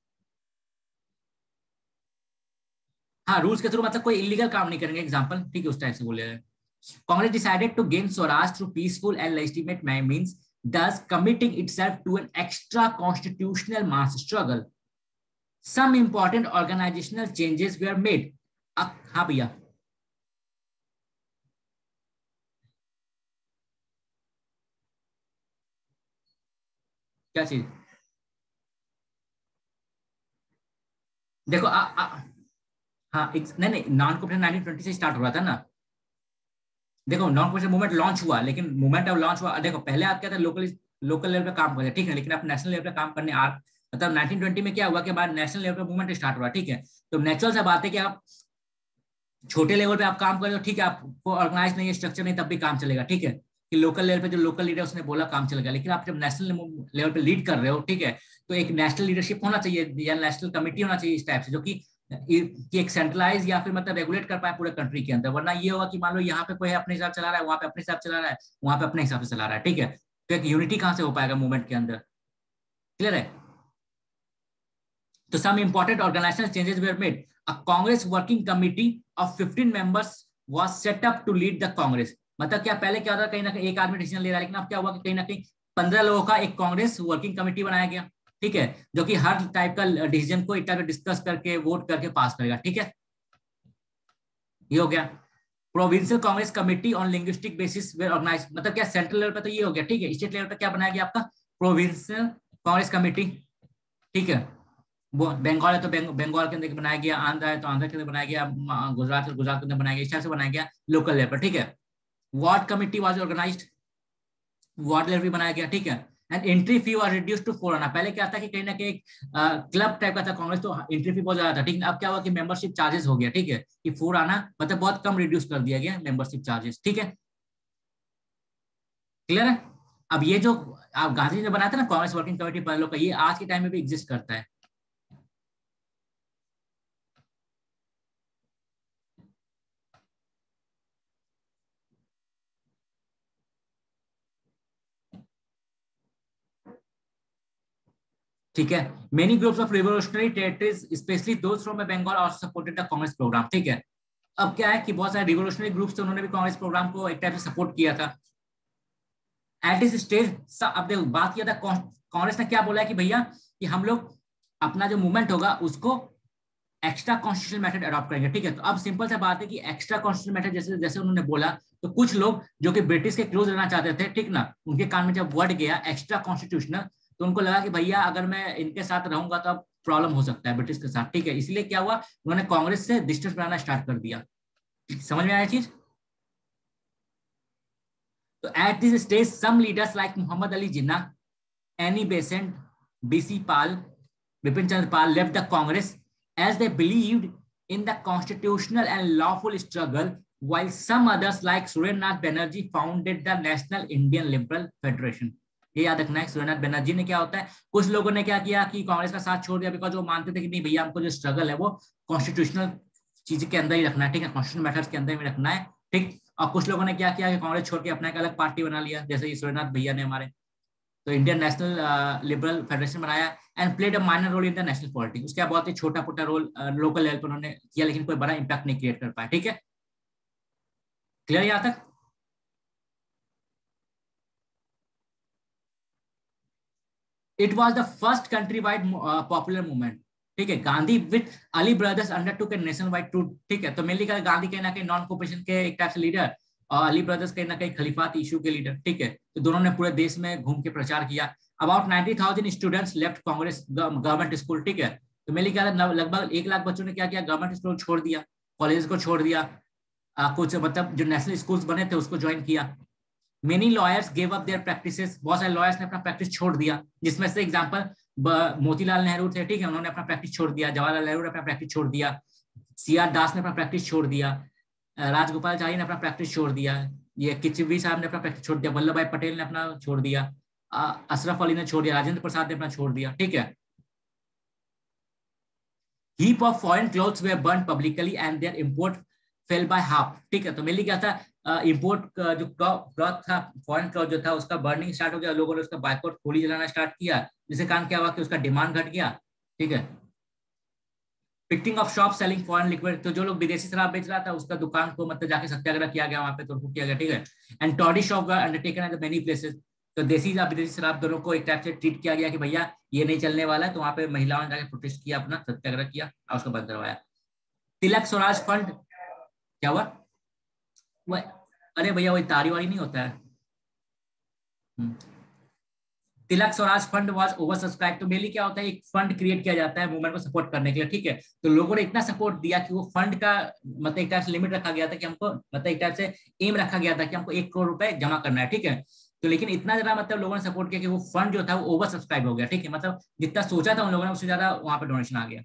हाँ, रूल्स के थ्रू मतलब कोई इलीगल काम नहीं करेंगे, एग्जाम्पल, ठीक है, उस टाइप से बोले। Congress decided to gain swaraj through peaceful and legitimate means, thus committing itself to an extra constitutional mass struggle. Some important organizational changes were made. हाँ भैया, क्या चीज, देखो हाँ नहीं नहीं, नॉन कॉपरेशन 1920 से स्टार्ट हो रहा था ना। देखो नॉन कॉपरेशन मूवमेंट लॉन्च हुआ, लेकिन मूवमेंट अब लॉन्च हुआ, देखो पहले आप क्या था, लोकल लोकल लेवल पे काम करते, ठीक है, लेकिन आप नेशनल लेवल पे काम करने आ, मतलब 1920 में क्या हुआ कि बाद नेशनल लेवल पे मूवमेंट स्टार्ट हुआ, ठीक है। तो नेचुरल सा बात है कि आप छोटे लेवल पे आप काम कर रहे हो, ठीक है, आपको ऑर्गेनाइज नहीं है, स्ट्रक्चर नहीं, तब भी काम चलेगा, ठीक है, कि लोकल लेवल पे जो लोकल लीडर उसने बोला काम चलेगा। लेकिन आप जब नेशनल लेवल पे लीड कर रहे हो, ठीक है, तो एक नेशनल लीडरशिप होना चाहिए या नेशनल कमिटी होना चाहिए इस टाइप से, जो कि एक सेंट्रलाइज या फिर मतलब रेगुलेट कर पाए पूरे कंट्री के अंदर। वरना ये होगा कि मान लो यहाँ पे कोई अपने हिसाब चला रहा है, वहां पे अपने हिसाब चला रहा है, वहां पे अपने हिसाब से चला रहा है, ठीक है। तो एक यूनिटी कहाँ से हो पाएगा मूवमेंट के अंदर, क्लियर है। तो some important organizational changes were made. A Congress working committee of 15 members was set up to lead the Congress. मतलब क्या पहले क्या था, कहीं ना कहीं एक आदमी डिसीजन ले रहा है, लेकिन अब क्या हुआ कि कहीं ना कहीं 15 लोगों का एक कांग्रेस वर्किंग कमेटी बनाया गया, ठीक है, जो कि हर टाइप का डिसीजन को एक टाइप डिस्कस करके वोट करके पास करेगा, ठीक है। ये हो गया। Provincial Congress committee on linguistic basis were organise, मतलब क्या सेंट्रल लेवल पे तो ये हो गया, ठीक है। स्टेट लेवल पे क्या बनाया गया आपका, प्रोविंशियल कांग्रेस कमेटी, ठीक है। वो बंगाल है तो बंगाल के अंदर बनाया गया, आंध्र है तो आंध्र के अंदर बनाया गया, गुजरात है गुजरात के अंदर बनाया गया, इस तरह से बनाया गया लोकल लेवल पर, ठीक है। Ward committee was organised, ward level भी बनाया गया, ठीक है। And entry fee was reduced to 4 anna. पहले क्या था कि कहीं ना कहीं क्लब टाइप का था कांग्रेस, तो एंट्री फी बहुत ज्यादा था, ठीक है। अब क्या हुआ कि मेंबरशिप चार्जेस हो गया, ठीक है, कि 4 आना मतलब बहुत कम रिड्यूस कर दिया गया मेंबरशिप चार्जेस, ठीक है, क्लियर है। अब ये जो आप गांधी जी ने बनाया था ना कांग्रेस वर्किंग कमेटी पर लोग का, ये आज के टाइम में भी एग्जिस्ट करता है। ठीक है, many groups of revolutionary territories especially those from Bengal also supported the Congress programme, ठीक है। अब क्या है कि बहुत सारे रिवोल्यूशनरी ग्रुप्स थे, उन्होंने भी कांग्रेस प्रोग्राम को एक टाइप से सपोर्ट किया था। एट दिस स्टेज अब देखो बात किया था कांग्रेस ने क्या बोला है कि भैया कि हम लोग अपना जो मूवमेंट होगा उसको एक्स्ट्रा कॉन्स्टिट्यूशनल मेथड अडॉप्ट करेंगे, ठीक है। तो अब सिंपल सा बात है कि एक्स्ट्रा कॉन्स्टिट्यूशनल मेथड जैसे जैसे उन्होंने बोला, तो कुछ लोग जो कि ब्रिटिश के क्लोज रहना चाहते थे, ठीक ना, उनके कान में जब वर्ड गया एक्स्ट्रा कॉन्स्टिट्यूशनल, तो उनको लगा कि भैया अगर मैं इनके साथ रहूंगा तो अब प्रॉब्लम हो सकता है ब्रिटिश के साथ, ठीक है। इसलिए क्या हुआ, उन्होंने कांग्रेस से डिस्टेंस बनाना स्टार्ट कर दिया। समझ में आया चीज। तो at this stage some leaders like Mohammad Ali Jinnah, Annie Besant, B C Pal, Bipin Chandra Pal left the Congress as they believed in the constitutional and lawful struggle, while some others like Surendranath Banerjee founded the National Indian Liberal Federation. ये याद रखना है, सुरेंद्रनाथ बनर्जी ने क्या होता है, कुछ लोगों ने क्या किया कि कांग्रेस का साथ छोड़ दिया बिकॉज वो मानते थे कि नहीं भैया हमको जो स्ट्रगल है वो कॉन्स्टिट्यूशनल चीज के अंदर ही रखना है, ठीक है, कॉन्स्टिट्यूशनल मैटर्स के अंदर ही रखना है, ठीक। और कुछ लोगों ने क्या किया कि कांग्रेस छोड़ के अपना एक अलग पार्टी बना लिया, जैसे ये सुरेंद्रनाथ भैया ने हमारे, तो इंडियन नेशनल लिबरल फेडरेशन बनाया and played a minor role in the national politics. उसका बहुत ही छोटा मोटा रोल लोकल लेवल पर उन्होंने किया, लेकिन कोई बड़ा इंपैक्ट नहीं क्रिएट कर पाया, ठीक है, क्लियर यहां तक। It was the first country wide popular movement, ठीक है। Gandhi with Ali brothers undertook a nation wide tour, ठीक है। तो मेनली गांधी कहीं ना कहीं नॉन कोऑपरेशन के एक टाइप से लीडर, और अली ब्रदर्स कहीं ना कहीं खलीफात इशू के लीडर, ठीक है। तो दोनों ने पूरे देश में घूम के प्रचार किया। About 90,000 students left Congress government school, ठीक है। तो मेनली क्या था, लगभग 1 लाख बच्चों ने क्या किया, गवर्नमेंट स्कूल छोड़ दिया, कॉलेज को छोड़ दिया, कुछ मतलब जो नेशनल स्कूल्स बने थे उसको ज्वाइन किया। Many lawyers gave up their practices, बहुत सारे लॉयर्स ने अपना प्रैक्टिस छोड़ दिया, जिसमें से एग्जांपल मोतीलाल नेहरू थे, ठीक है, उन्होंने अपना प्रैक्टिस छोड़ दिया, जवाहरलाल नेहरू ने अपना प्रैक्टिस छोड़ दिया, सीआर दास ने अपना प्रैक्टिस छोड़ दिया, राजगोपालाचारी ने अपना प्रैक्टिस छोड़ दिया, ये किचवी साहब ने अपना प्रैक्टिस छोड़ दिया, वल्लभ भाई पटेल ने अपना छोड़ दिया, अशरफ अली ने छोड़ दिया, राजेंद्र प्रसाद ने अपना छोड़ दिया, ठीक है। heap of foreign clothes were burned publicly and their import fell by half, ठीक है। तो मेनली क्या था, इंपोर्ट जो क्लॉथ था, फॉरेन क्लॉथ जो था उसका बर्निंग स्टार्ट हो गया, लोगों ने उसका बाइकआउट गोली जलाना स्टार्ट किया, जिसके कारण क्या हुआ कि उसका डिमांड घट गया, ठीक है। Picketing of shop selling foreign liquid, तो जो लोग विदेशी शराब बेच रहा था उसका दुकान को मतलब जाके सत्याग्रह किया गया, वहां पे तोड़फोड़ किया गया, ठीक है। And toddy shop were undertaken at many places, तो देसी या विदेशी शराब दोनों को एक टाइप से ट्रीट किया गया कि भैया ये नहीं चलने वाला है, तो वहां पे महिलाओं ने जाके प्रोटेस्ट किया, अपना सत्याग्रह किया और उसको बंद करवाया। तिलक स्वराज फंड क्या हुआ, वो अरे भैया वही तारी वारी नहीं होता है। Tilak Swaraj fund was over subscribe, तो मेनली क्या होता है, एक फंड क्रिएट किया जाता है मूवमेंट को सपोर्ट करने के लिए, ठीक है। तो लोगों ने इतना सपोर्ट दिया कि वो फंड का मतलब एक टाइप से लिमिट रखा गया था कि हमको मतलब एक टाइप से एम रखा गया था कि हमको 1 करोड़ रुपए जमा करना है, ठीक है। तो लेकिन इतना ज्यादा मतलब लोगों ने सपोर्ट किया कि वो फंड जो था वो ओवर सब्सक्राइब हो गया, ठीक है, मतलब जितना सोचा था उन लोगों ने उससे ज्यादा वहां पर डोनेशन आ गया।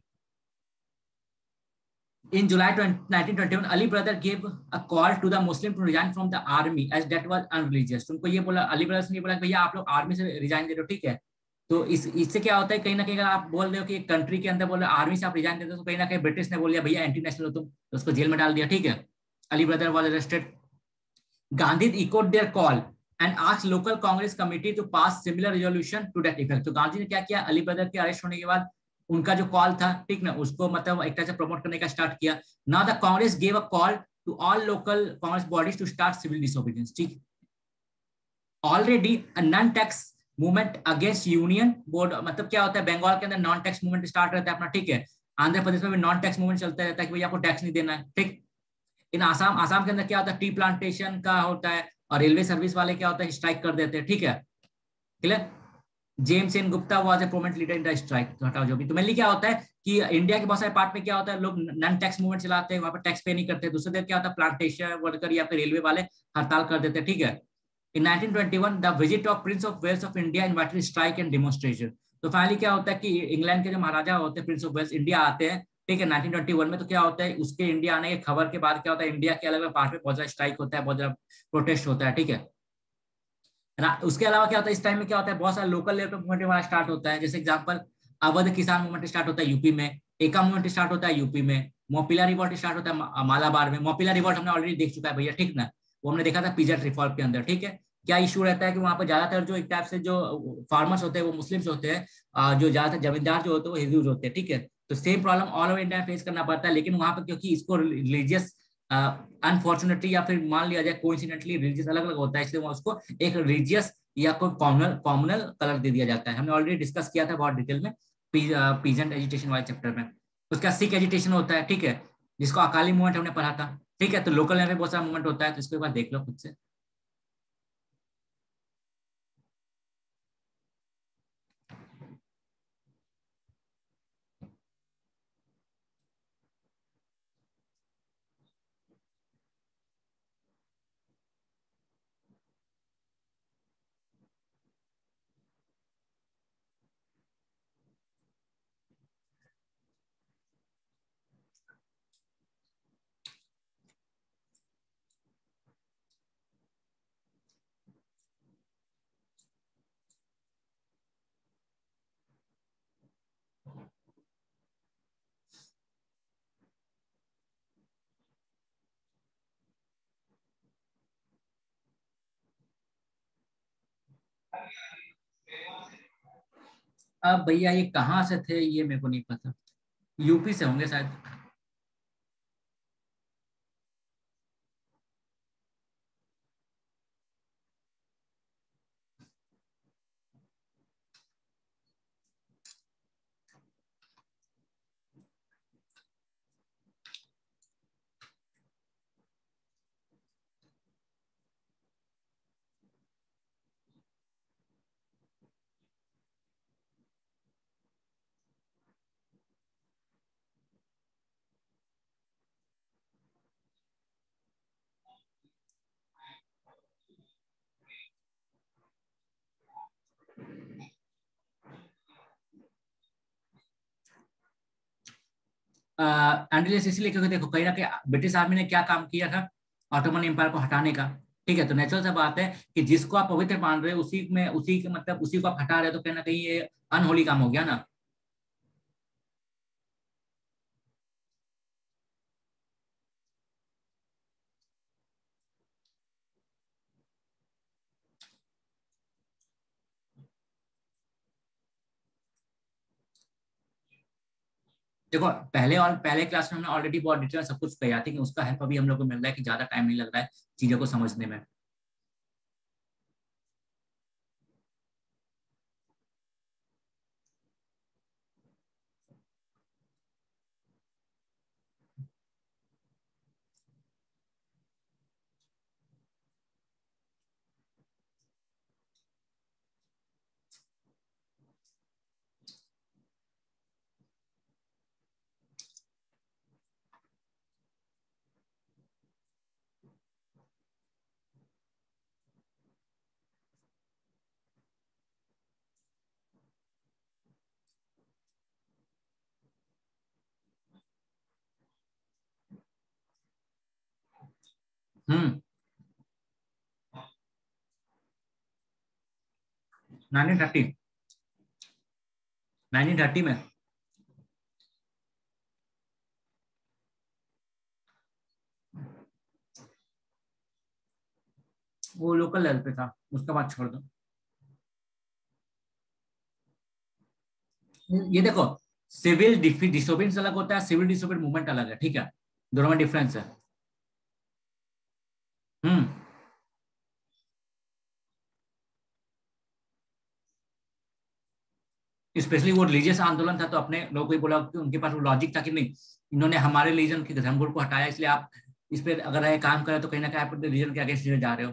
In July 1921, Ali brother gave a call to the Muslim to resign from the army as that was unreligious. उनको ये बोला, अली ब्रदर्स ने बोला कि भैया आप लोग आर्मी से रिजाइन दे दो, ठीक है। तो इससे क्या होता है, कहीं ना कहीं अगर आप बोल रहे हो कि कंट्री के अंदर बोल रहे आर्मी से आप रिजाइन दे दो, तो कहीं ना कहीं ब्रिटिश ने बोल दिया भैया एंटी नेशनल हो तुम, तो उसको जेल में डाल दिया, ठीक है। Ali brother was arrested. Gandhi echoed their call and asked local Congress committee to pass similar resolution to that effect. तो गांधी ने क्या किया, अली ब्रदर के अरेस्ट होने के बाद उनका जो कॉल था, ठीक ना, उसको मतलब एक तरह से प्रमोट करने का स्टार्ट किया। Now the Congress give a call to all local Congress bodies to start civil disobedience, ठीक। Already non tax movement against union board, मतलब क्या होता है, बंगाल के अंदर नॉन टैक्स मूवमेंट स्टार्ट रहता है अपना, ठीक है। आंध्र प्रदेश में भी नॉन टैक्स मूवमेंट चलता रहता है कि भैया आपको टैक्स नहीं देना है, ठीक। इन आसाम के अंदर क्या होता है, टी प्लांटेशन का होता है, और रेलवे सर्विस वाले क्या होता है, स्ट्राइक कर देते हैं, ठीक है, clear. James N Gupta was a prominent leader in the strike, हटाओ जो भी। तो मेनली क्या होता है कि इंडिया के बहुत सारे पार्ट में क्या होता है, लोग नॉन टैक्स मूवमेंट चलाते हैं, वहां पर टैक्स पे नहीं करते। दूसरे देर क्या होता है, प्लांटेशन वर्कर या फिर रेलवे वाले हड़ताल कर देते हैं, ठीक है। In 1921 the visit of prince of Wales of India invited strike and demonstration. तो फाइनली क्या होता है कि इंग्लैंड के जो महाराजा होते हैं प्रिंस ऑफ वेल्स इंडिया आते हैं, ठीक है 1921 में। तो क्या होता है उसके इंडिया आने के खबर के बाद क्या होता है इंडिया के अलग अलग पार्ट में बहुत ज्यादा स्ट्राइक होता है, बहुत ज्यादा प्रोटेस्ट होता है, ठीक है। उसके अलावा क्या होता है इस टाइम में क्या होता है बहुत सारा लोकल लेवल पे मूवमेंट हमारा स्टार्ट होता है। जैसे एग्जांपल अवध किसान मूवमेंट स्टार्ट होता है यूपी में, एका मूवमेंट स्टार्ट होता है यूपी में, मोपिला रिवॉल्ट स्टार्ट होता है मालाबार में। मोपिला रिवॉल्ट हमने ऑलरेडी देख चुका है भैया, ठीक ना, वो हमने देखा था पीजेंट रिफॉर्म के अंदर, ठीक है। क्या इशू रहता है कि वहां पर ज्यादातर जो एक टाइप से जो फार्मर्स होते हैं वो मुस्लिम्स होते हैं, जो ज्यादातर जमींदार जो होते हैं वो हिंदूज होते हैं, ठीक है। तो same problem all over India face करना पड़ता है, लेकिन वहां पर क्योंकि इसको रिलीजियस अनफॉर्चुनेटली या फिर मान लिया जाए कोइंसिडेंटली रिलीजियस अलग अलग होता है, इसलिए वहाँ उसको एक रिलीजियस या कोई कॉमनल कॉमनल कलर दे दिया जाता है। हमने ऑलरेडी डिस्कस किया था बहुत डिटेल में पीजेंट एजिटेशन वाले चैप्टर में। उसका सिख एजिटेशन होता है, ठीक है, जिसको अकाली मूवमेंट हमने पढ़ा था, ठीक है। तो लोकल लेवल पे बहुत सारा मूवमेंट होता है, तो इसके बाद देख लो खुद से। अब भैया ये कहाँ से थे ये मेरे को नहीं पता, यूपी से होंगे शायद। एंडलेस इसलिए क्योंकि देखो कहीं ना कहीं ब्रिटिश आर्मी ने क्या काम किया था ऑटोमन एम्पायर को हटाने का, ठीक है। तो नेचुरल सा बात है कि जिसको आप पवित्र मान रहे हो उसी में उसी के मतलब उसी को आप हटा रहे हो, तो कहीं ना कहीं ये अनहोली काम हो गया ना। देखो पहले और पहले क्लास में हमने ऑलरेडी बहुत डिटेल सब कुछ किया, ठीक है। उसका हेल्प अभी हम लोग को मिल रहा है कि ज्यादा टाइम नहीं लग रहा है चीजों को समझने में। हम्म। 1930, 1930 में वो लोकल लेवल पे था, उसका बात छोड़ दो। ये देखो सिविल डिसोबीडियंस अलग होता है, सिविल डिसोबीडियंस मूवमेंट अलग है, ठीक है। दोनों में डिफरेंस है। हम्म। स्पेशली वो रिलीजियस आंदोलन था, तो अपने लोगों को ही बोला कि उनके पास वो लॉजिक था कि नहीं इन्होंने हमारे रिलीजन के धर्मगुरु को हटाया, इसलिए आप इस पे अगर ये काम करें तो कहीं ना कहीं आप रिलीजन के अगेंस्ट जा रहे हो।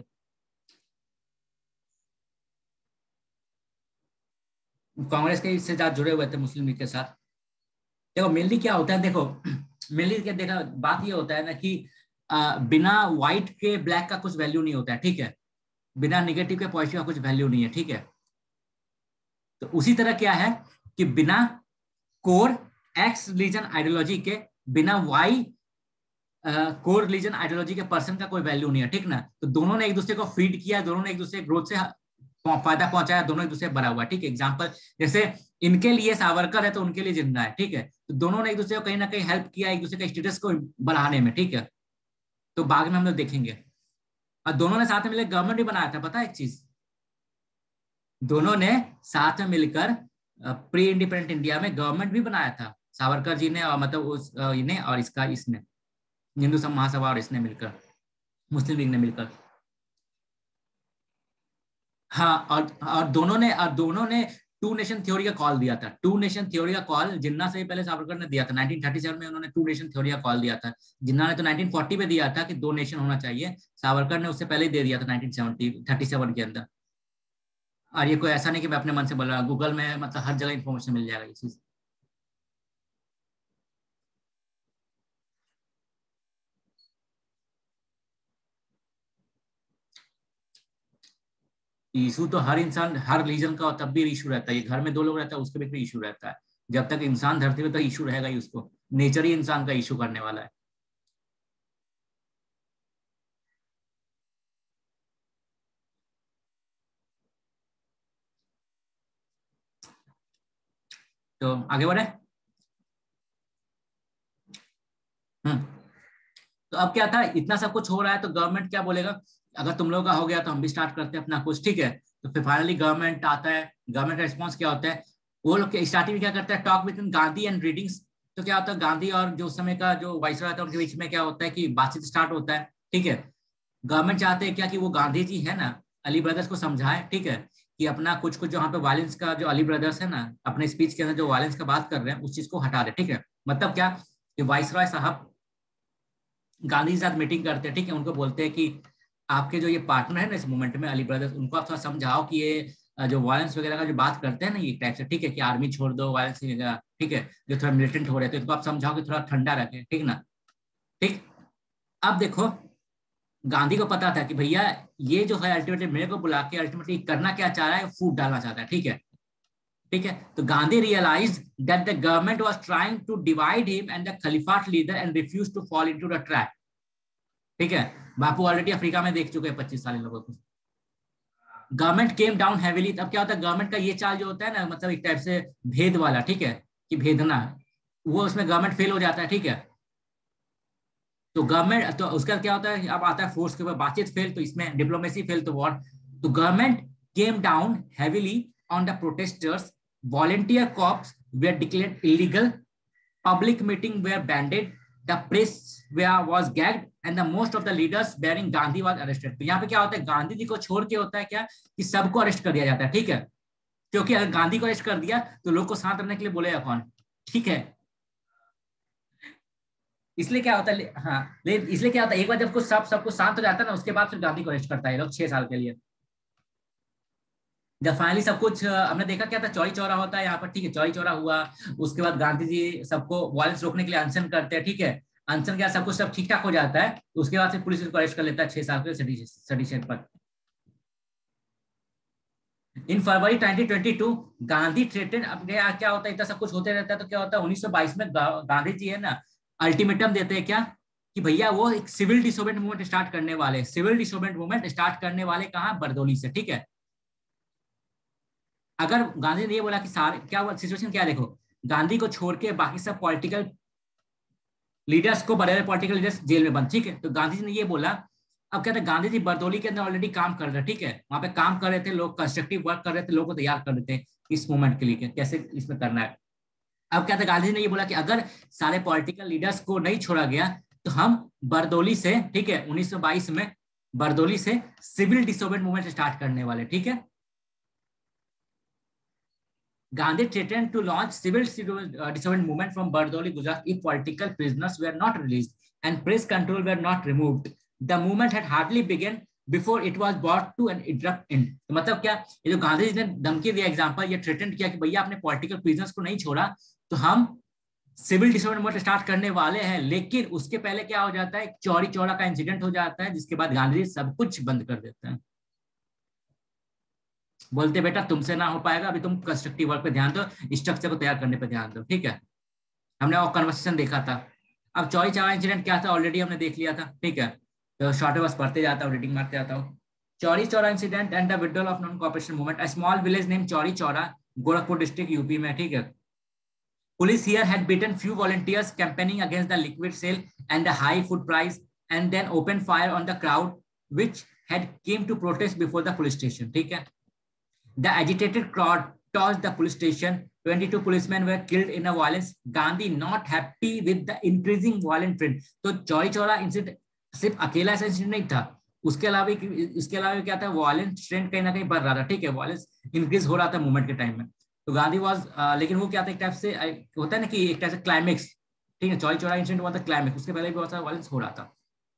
कांग्रेस के इससे ज्यादा जुड़े हुए थे मुस्लिम लीग के साथ। देखो मेनली क्या होता है, देखो मेनली क्या देखा बात ये होता है ना कि बिना व्हाइट के ब्लैक का कुछ वैल्यू नहीं होता है, ठीक है। बिना निगेटिव के पॉजिटिव का कुछ वैल्यू नहीं है, ठीक है। तो उसी तरह क्या है कि बिना कोर एक्स रिलीजन आइडियोलॉजी के, बिना वाई कोर रिलीजन आइडियोलॉजी के पर्सन का कोई वैल्यू नहीं है, ठीक ना। तो दोनों ने एक दूसरे को फीड किया, दोनों ने एक दूसरे ग्रोथ से फायदा पहुंचाया, दोनों एक दूसरे बड़ा हुआ, ठीक है। एग्जाम्पल जैसे इनके लिए सावरकर है तो उनके लिए जिंदा है, ठीक है। तो दोनों ने एक दूसरे को कहीं ना कहीं हेल्प किया एक दूसरे का स्टेटस को बढ़ाने में, ठीक है। तो बाद में हम लोग देखेंगे। और दोनों ने साथ में मिलकर गवर्नमेंट भी बनाया था, पता है एक चीज, दोनों ने साथ में मिलकर प्री इंडिपेंडेंट इंडिया में गवर्नमेंट भी बनाया था, सावरकर जी ने और मतलब उस इन्हें और इसका इसने हिंदू महासभा और इसने मिलकर, मुस्लिम लीग ने मिलकर। हाँ, और दोनों ने टू नेशन थ्योरी का कॉल दिया था। टू नेशन थ्योरी का कॉल जिन्ना से पहले सावरकर ने दिया था, 1937 में उन्होंने टू नेशन थ्योरी का कॉल दिया था। जिन्ना ने तो 1940 में दिया था कि दो नेशन होना चाहिए, सावरकर ने उससे पहले ही दे दिया था 1937 के अंदर। और ये कोई ऐसा नहीं कि मैं अपने मन से बोल रहा हूँ, गूगल में मतलब हर जगह इन्फॉर्मेशन मिल जाएगा ये चीज। इशू तो हर इंसान हर रीजन का तब भी इशू रहता है, ये घर में दो लोग रहता है उसके भी इशू रहता है। जब तक इंसान धरती पे तो इशू रहेगा ही, उसको नेचर ही इंसान का इशू करने वाला है। तो आगे बढ़े। हम्म। तो अब क्या था, इतना सब कुछ हो रहा है तो गवर्नमेंट क्या बोलेगा, अगर तुम लोगों का हो गया तो हम भी स्टार्ट करते हैं अपना कुछ, ठीक है। तो फिर फाइनली गवर्नमेंट आता है, गवर्नमेंट का रिस्पॉन्स क्या होता है, वो लोग स्टार्टिंग में क्या करता है, talk with Gandhi and readings. तो क्या होता है, गांधी और जो उस समय का जो वाइसरॉय था उनके बीच में क्या होता है कि बातचीत स्टार्ट होता है, ठीक है। गवर्नमेंट चाहते हैं क्या कि वो गांधी जी है ना, अली ब्रदर्स को समझाए, ठीक है, कि अपना कुछ कुछ जो यहाँ पे वायलेंस का, जो अली ब्रदर्स है ना अपने स्पीच के अंदर जो वायलेंस का बात कर रहे हैं उस चीज को हटा दे, ठीक है। मतलब क्या कि वाइसरॉय साहब गांधी के साथ मीटिंग करते हैं, ठीक है, उनको बोलते हैं कि आपके जो ये पार्टनर है ना इस मूवमेंट में अली ब्रदर्स, उनको आप थोड़ा समझाओ कि ये जो वायलेंस वगैरह का जो बात करते हैं ना ये टाइप से, ठीक है, कि आर्मी छोड़ दो वायलेंस वगैरह, ठीक है, जो थोड़ा मिलिटेंट हो रहे थे उनको आप समझाओ कि थोड़ा ठंडा रखें, ठीक ना। ठीक। अब देखो, गांधी को पता था कि भैया ये जो है अल्टीमेटली मेरे को बुला के अल्टीमेटली करना क्या चाह रहा है, फूट डालना चाहता है, ठीक है। ठीक है, तो Gandhi realise that the government was trying to divide him and the Khilafat leader and refuse to fall into the trap, ठीक है। बापू ऑलरेडी अफ्रीका में देख चुके हैं 25 साल इन लोगों को। गवर्नमेंट केम डाउन हैविली, अब क्या होता है गवर्नमेंट का ये चाल जो होता है ना, मतलब एक टाइप से भेद वाला, ठीक है, कि भेदना, वो उसमें गवर्नमेंट फेल हो जाता है, ठीक है। तो गवर्नमेंट, तो उसका क्या होता है, अब आता है फोर्स के ऊपर बातचीत फेल, तो इसमें डिप्लोमेसी फेल, तो वॉर। तो government came down heavily on the protesters, volunteer corps were declared illegal, public meeting were banned, the press was gagged and the most of the leaders bearing Gandhi was arrested। तो यहाँ पे क्या होता है, गांधी जी को छोड़ के होता है क्या कि सबको अरेस्ट कर दिया जाता है, ठीक है। क्योंकि अगर गांधी को अरेस्ट कर दिया तो लोग को शांत रहने के लिए बोलेगा कौन, ठीक है। इसलिए क्या होता है, हाँ, लेकिन इसलिए क्या होता है, एक बार जब कुछ सबको शांत हो जाता है ना उसके बाद फिर गांधी को अरेस्ट करता है लोग 6 साल के लिए। जब फाइनली सब कुछ हमने देखा क्या था, चौरी चौरा होता है यहाँ पर, ठीक है, चौरी चौरा हुआ, उसके बाद गांधी जी सबको वायलेंस रोकने के लिए अनशन करते हैं, ठीक है। अनशन के बाद सब कुछ सब ठीक ठाक हो जाता है, तो उसके बाद फिर पुलिस इसको अरेस्ट कर लेता है 6 साल के सेडिशन पर। इन फरवरी 2022 गांधी थ्रेटेंड, अब क्या होता है, इतना सब कुछ होते रहता है, तो क्या होता है 1922 में गांधी जी है ना अल्टीमेटम देते हैं क्या कि भैया वो एक सिविल डिसोबेंट मूवमेंट स्टार्ट करने वाले, सिविल डिसोबेंट मूवमेंट स्टार्ट करने वाले कहाँ, बरदौली से, ठीक है। अगर गांधी ने ये बोला कि सारे क्या सिचुएशन क्या, देखो गांधी को छोड़ के बाकी सब पॉलिटिकल लीडर्स को, बड़े बड़े पॉलिटिकल लीडर्स जेल में बंद, ठीक है। तो गांधी जी ने ये बोला, अब कहते हैं गांधी जी बरदौली के अंदर ऑलरेडी काम कर रहे थे, ठीक है, वहां पे काम कर रहे थे लोग, कंस्ट्रक्टिव वर्क कर रहे थे, लोगों को तैयार कर रहे थे इस मूवमेंट के लिए कैसे इसमें करना है। अब क्या था, गांधी जी ने ये बोला कि अगर सारे पॉलिटिकल लीडर्स को नहीं छोड़ा गया तो हम बरदौली से, ठीक है, 1922 में बरदौली से सिविल डिसोबेंट मूवमेंट स्टार्ट करने वाले, ठीक है। Gandhi threatened to launch civil disobedience movement from Bardoli, Gujarat if political prisoners were not released and press control were not removed. The movement had hardly begun before it was brought to an abrupt end। तो मतलब क्या, ये जो गांधी जी ने धमकी दिया, example ये threaten किया कि भैया आपने पॉलिटिकल प्रिजनर्स को नहीं छोड़ा तो हम सिविल डिसोबेडियंस मूवमेंट स्टार्ट करने वाले हैं। लेकिन उसके पहले क्या हो जाता है, चौरी चौरा का इंसिडेंट हो जाता है जिसके बाद गांधी जी सब कुछ बंद कर देते हैं। बोलते बेटा तुमसे ना हो पाएगा, अभी तुम कंस्ट्रक्टिव वर्क पे ध्यान दो, स्ट्रक्चर को तैयार करने पे ध्यान दो, ठीक है। हमने वो कन्वर्सेशन देखा था। अब चौरी चौरा इंसिडेंट क्या था ऑलरेडी हमने देख लिया था, ठीक है। तो शॉर्ट बस पढ़ते जाता हूँ, रीडिंग मारते जाता हूँ। Chauri Chaura incident and the withdrawal of non cooperation movement, a small village name Chauri Chaura, Gorakhpur district, UP में, ठीक है। Police here had beaten few volunteers campaigning against the liquid sale and the high food price, and then opened fire on the crowd which had came to protest before the police station. ठीक है. The agitated crowd torched the police station. 22 policemen were killed in a violence. Gandhi not happy with the increasing violent trend. तो Chauri Chaura incident सिर्फ अकेला ऐसा incident नहीं था, उसके अलावा क्या था, वायलेंस ट्रेंड कहीं ना कहीं बढ़ रहा था, ठीक है। वायलेंस इंक्रीज हो रहा था मूवमेंट के टाइम में। तो गांधी वाज लेकिन वो क्या था, एक टाइप से होता है ना कि एक टाइप से क्लाइमेक्स, ठीक है। चौरी चौरा इंसिडेंट हुआ था क्लाइमेक्स, उसके पहले भी बहुत सारा वायलेंस हो रहा था।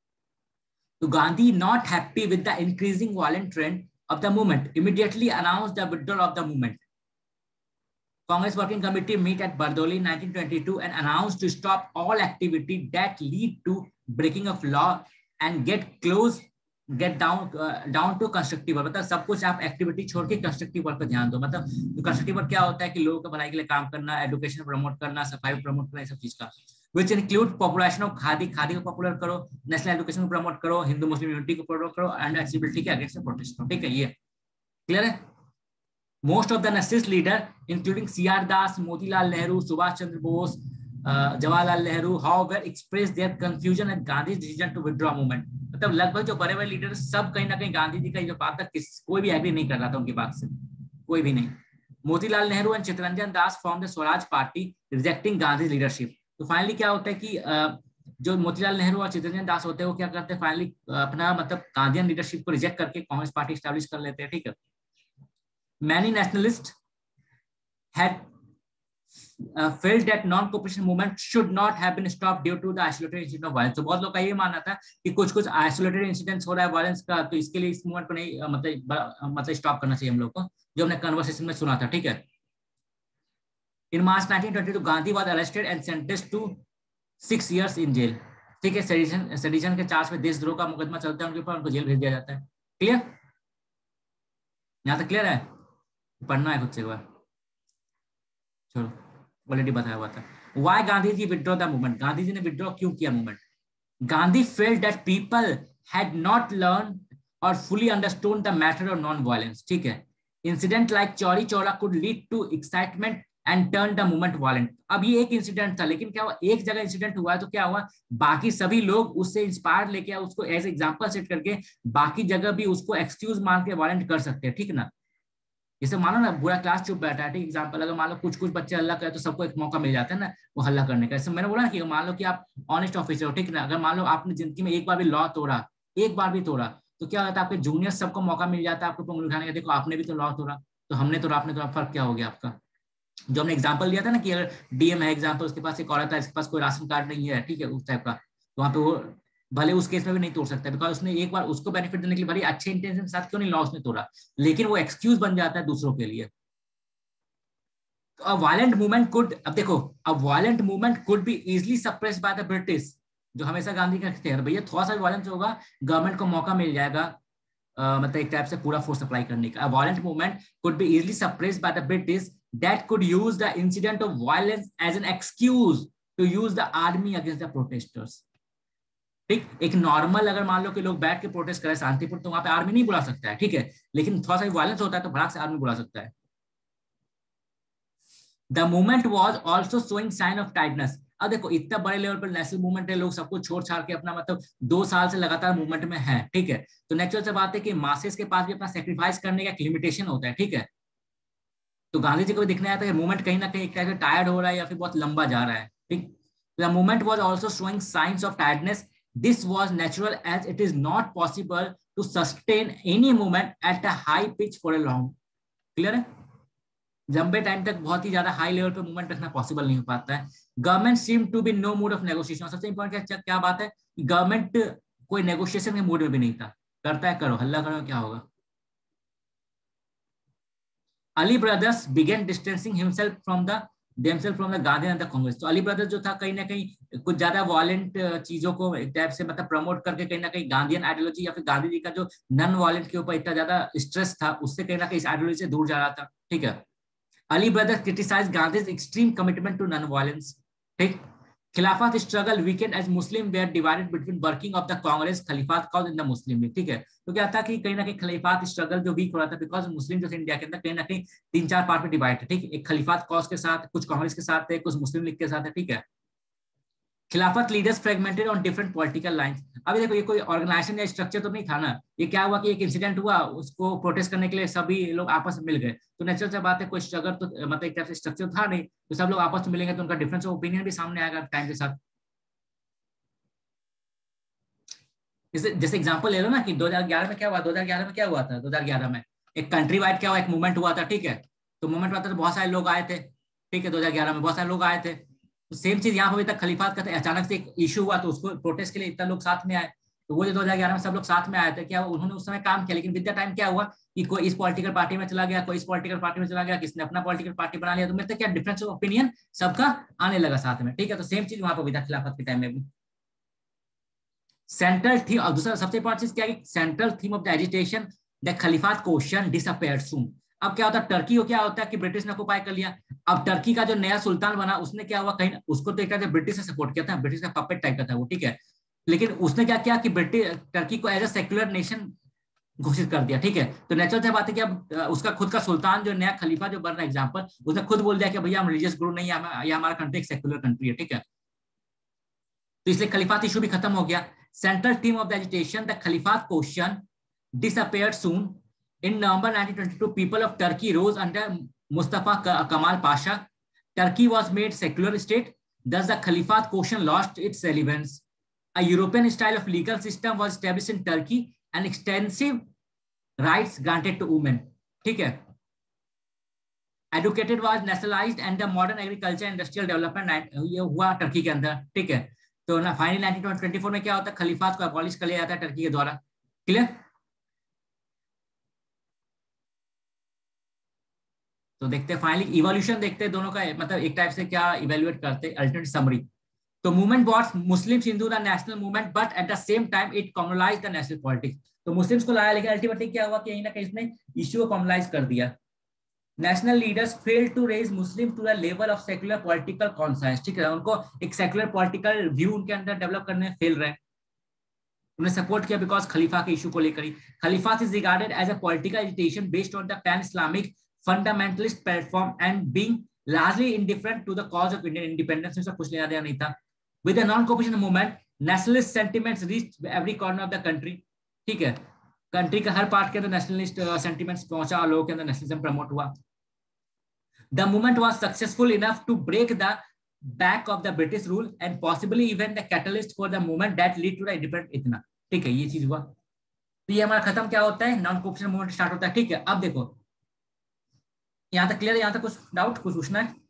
तो Gandhi not happy with the increasing violent trend of the movement immediately announced the withdrawal of the movement. Congress Working Committee met at Bardoli in 1922 and announced to stop all activity that lead to breaking of law and get down to constructive work. मतलब सब कुछ आप activity छोड़ के constructive work पर ध्यान दो। मतलब कंस्ट्रक्टिव वर्क क्या होता है कि लोगों को भलाई के लिए काम करना, एजुकेशन प्रमोट करना, सफाई प्रमोट करना, सब चीज का। which include population of khadi को पॉपुलर करो, नेशनल एजुकेशन को प्रमोट करो, हिंदू मुस्लिम यूनिटी को प्रमोट करो, एंड एक्सेसिबिलिटी के अगेंस्ट प्रोटेस्ट करो, ठीक है। ये क्लियर है। Most of the nationalist leader including C R Das, Motilal Nehru, Subhash Chandra Bose, Jawaharlal Nehru, however express their confusion at Gandhi decision to withdraw movement. मतलब लगभग जो बड़े बड़े लीडर सब कहीं ना कहीं गांधी जी का जो बात था कोई भी एग्री नहीं कर रहा था उनकी बात से, कोई भी नहीं। Motilal Nehru and Chittaranjan Das form the Swaraj party rejecting Gandhi leadership. तो फाइनली क्या होता है कि जो मोतीलाल नेहरू और चित्तरंजन दास होते हैं वो क्या करते हैं, फाइनली अपना मतलब गांधीयन लीडरशिप को रिजेक्ट करके कांग्रेस पार्टी स्टैब्लिश कर लेते हैं, ठीक है। Many nationalist had felt that non-cooperation movement should not have been stopped due to the isolated incident of violence। तो बहुत लोग का ये मानना था कि कुछ आइसोलेटेड इंसिडेंट्स हो रहा है वायलेंस का, तो इसके लिए इस मूवमेंट को नहीं मतलब स्टॉप करना चाहिए हम लोग को, जो हमने कन्वर्सेशन में सुना था, ठीक है। In March 1922, Gandhi was arrested and sentenced to 6 years in jail, ठीक है। सेडिशन के चार्ज में देशद्रोह का मुकदमा चलता है उनके ऊपर, उनको जेल भेज दिया जाता है। क्लियर, यहाँ तक क्लियर है? पढ़ना है खुद से एक बार, चलो ऑलरेडी बताया हुआ था। Why Gandhi ji withdraw the movement, Gandhi ji ने विथड्रॉ क्यों किया movement? Gandhi felt that people had not learn or fully understood the matter of non violence, ठीक है। Incident like Chauri Chaura could lead to excitement and turn the movement violent. अब ये एक incident था, लेकिन क्या हुआ, एक जगह इंसिडेंट हुआ है तो क्या हुआ, बाकी सभी लोग उससे इंस्पायर लेके उसको एज एग्जांपल सेट करके बाकी जगह भी उसको एक्सक्यूज मान के वायलेंट कर सकते हैं, ठीक ना। जैसे मानो ना पूरा क्लास चुप बैठा है, ठीक एग्जांपल, अगर मान लो कुछ बच्चे हल्ला करे तो सबको एक मौका मिल जाता है ना वो हल्ला करने का। जैसे मैंने बोला ना कि मान लो कि आप ऑनेस्ट ऑफिसर हो, ठीक ना, अगर मान लो आपने जिंदगी में एक बार भी लॉ तोड़ा, एक बार भी तोड़ा, तो क्या होता है, आपके जूनियर सबको मौका मिल जाता है आपको उंगली उठाने का, देखो आपने भी तो लॉ तोड़ा, तो हमने तोड़ा आपने तोड़ा, फर्क क्या हो गया आपका। जो हमने एग्जाम्पल दिया था ना कि अगर डीएम है एग्जाम्पल, उसके पास एक औरत है, इसके पास कोई राशन कार्ड नहीं है, ठीक है, उस टाइप का, तो वहाँ पे वो भले उस केस में भी नहीं तोड़ सकता, बिकॉज उसने एक बार उसको बेनिफिट देने के लिए भले अच्छे इंटेंशन के साथ क्यों नहीं लॉ उसने तोड़ा, लेकिन वो एक्सक्यूज बन जाता है दूसरों के लिए। तो a violent movement could, अब देखो, a violent movement could be easily suppressed by the British, जो हमेशा गांधी कहते हैं भैया थोड़ा सा वायलेंस होगा गवर्नमेंट को मौका मिल जाएगा मतलब एक टाइप से पूरा फोर्स अप्लाई करने का। A violent movement could be easily suppressed by the British that could use the incident of violence as an excuse to use the army against the protesters। ठीक, एक नॉर्मल अगर मान लो कि लोग बैठ के प्रोटेस्ट करें शांतिपूर्ण, तो वहां पे आर्मी नहीं बुला सकता है, ठीक है, लेकिन थोड़ा सा वायलेंस होता है तो भड़ाक से आर्मी बुला सकता है। The movement was also showing sign of tiredness। अब देखो इतना बड़े लेवल पर नेशनल मूवमेंट है, लोग सबको छोड़ छाड़ के अपना मतलब 2 साल से लगातार मूवमेंट में है, ठीक है, तो नेचुरल से बात है कि मासेस के पास भी अपना सेक्रीफाइस करने का एक लिमिटेशन होता है, ठीक है। तो गांधी जी को भी दिखने आता है मूवमेंट कहीं ना कहीं एक टाइप से टायर्ड हो रहा है या फिर बहुत लंबा जा रहा है, ठीक। The movement was also showing science of tiredness. This was natural as it is not possible to sustain any movement at a high pitch for a long. Clear है, लंबे टाइम तक बहुत ही ज्यादा हाई लेवल पे movement रखना possible नहीं हो पाता है। Government seem to be no mood of negotiation. सबसे इंपॉर्टेंट क्या बात है, गवर्नमेंट कोई नेगोशिएशन के मूड में भी नहीं था, करता है करो, हल्ला करो, क्या होगा। Ali brothers began distancing himself from the themselves from the guardian and the Congress. तो अली ब्रदर्स जो था कहीं ना कहीं कुछ ज्यादा वायलेंट चीजों को एक टाइप से मतलब प्रमोट करके कहीं ना कहीं गांधीयन आइडियोलॉजी या फिर गांधी जी का जो नॉन वायलेंट के ऊपर इतना ज्यादा स्ट्रेस था, उससे कहीं ना कहीं इस आइडियोलॉजी से दूर जा रहा था। ठीक है। Ali brothers criticise Gandhi's extreme commitment to non violence. ठीक। Khilafat struggle weakened as Muslim were divided between working of the Congress Khilafat cause in the Muslim league. ठीक है। तो क्या था कि कहीं ना कहीं खलीफात स्ट्रगल जो वीक हो रहा था बिकॉज मुस्लिम जो थे इंडिया के अंदर कहीं ना कहीं 3-4 पार्ट में डिवाइड है। ठीक। एक खलीफात कॉज के साथ, कुछ कांग्रेस के साथ है, कुछ मुस्लिम लीग के साथ है। ठीक है। Khilafat leaders fragmented on different political lines. अभी देखो ये कोई ऑर्गेनाइजेशन या स्ट्रक्चर तो नहीं था ना, ये क्या हुआ कि एक इंसिडेंट हुआ, उसको प्रोटेस्ट करने के लिए सभी लोग आपस में मिल गए, तो नेचुरल से बात है कोई स्ट्रगल तो मतलब एक तरह से स्ट्रक्चर था नहीं, तो सब लोग आपस में मिलेंगे तो उनका डिफरेंस ऑफ ओपिनियन भी सामने आएगा टाइम के साथ। जैसे जैसे एग्जांपल ले लो ना कि 2011 में क्या हुआ, 2011 में क्या हुआ था, 2011 में एक कंट्री वाइड क्या हुआ, एक मूवमेंट हुआ था। ठीक है। तो मूवमेंट हुआ था तो बहुत सारे लोग आए थे। ठीक है। 2011 में बहुत सारे लोग आए थे। तो सेम चीज यहाँ पर भी तक खलीफात का अचानक से एक इशू हुआ तो उसको प्रोटेस्ट के लिए इतना लोग साथ में आए। तो वो जो 2011 में सब लोग साथ में आए थे, क्या उन्होंने उस समय काम किया, लेकिन विद द टाइम क्या हुआ कि कोई इस पॉलिटिकल पार्टी में चला गया, कोई इस पॉलिटिकल पार्टी में चला गया, किसने अपना पॉलिटिकल पार्टी बना लिया, तो मेरे क्या डिफरेंस ऑफ ओपिनियन सबका आने लगा साथ में। ठीक है। तो सेम चीज वहां पर भी था खिलाफत के टाइम में भी। सेंट्रल थीम, और दूसरा सबसे इंपॉर्टेंट चीज क्या है, central theme of the agitation the Khilafat question disappeared soon. अब क्या होता है, टर्की को क्या होता है कि ब्रिटिश ने ऑक्युपाई कर लिया। अब टर्की का जो नया सुल्तान बना उसने क्या हुआ, कहीं उसको तो एक तरह से ब्रिटिश ने सपोर्ट किया था, ब्रिटिश का पपेट टाइप का था वो। ठीक है। लेकिन उसने क्या किया कि ब्रिटिश टर्की को एज ए सेक्युलर नेशन घोषित कर दिया। ठीक है। तो नेचुरल से बात है कि अब उसका खुद का सुल्तान जो नया खलीफा जो बन रहा है एग्जाम्पल, उसने खुद बोल दिया कि भैया हम रिलीजियस ग्रुप नहीं है, ये हमारा कंट्री एक सेक्युलर कंट्री है। ठीक है। तो इसलिए खलीफात इशू भी खत्म हो गया। Central theme of the agitation the Khilafat question disappeared soon. In November 1922, people of Turkey rose under Mustafa Kemal Pasha. Turkey was made secular state. Thus, the Caliphate question lost its relevance. A European style of legal system was established in Turkey and extensive rights granted to women. ठीक है. Educated was nationalized and the modern agriculture industrial development ये हुआ Turkey के अंदर। ठीक है। तो ना फाइनली 1924 में क्या होता है, खलीफात को अबॉलिश कर लिया जाता है टर्की के द्वारा। क्लियर। तो देखते हैं फाइनली इवोल्यूशन, देखते हैं दोनों का मतलब एक टाइप से क्या इवेल्युएट करते हैं अल्टरनेट समरी। तो मूवमेंट बॉट्स Muslims into the national movement but at the same time it communalised the national politics. तो मुस्लिम्स को लाया, लेकिन अल्टीमेटली क्या हुआ कि कहीं ना कहीं इसने इश्यू को कॉमनलाइज कर दिया। National leaders fail to raise Muslim to the level of secular political conscience. ठीक है। उनको एक सेक्युलर पॉलिटिकल व्यू उनके अंदर डेवलप करने में फेल रहे। उन्हें सपोर्ट किया बिकॉज खलीफा के इशू को लेकर ही। Khalifa is regarded as a political agitation based on the pan Islamic fundamentalist platform and being largely indifferent to the cause of Indian independence. में कुछ लेना देना नहीं था। With the non cooperation movement nationalist sentiments reached every corner of the country. ठीक है। Country का हर part के अंदर नेशनलिस्ट सेंटिमेंट्स पहुंचा और लोगों के अंदर नेशनलिज्म प्रमोट हुआ। The movement was successful enough to break the back of the British rule and possibly even the catalyst for the movement that lead to the independent इतना। ठीक है। ये चीज हुआ। तो ये हमारा खत्म क्या होता है, नॉन कोऑपरेशन मूवमेंट स्टार्ट होता है। ठीक है। अब देखो यहां तक क्लियर है, यहां तक कुछ डाउट, कुछ पूछना है?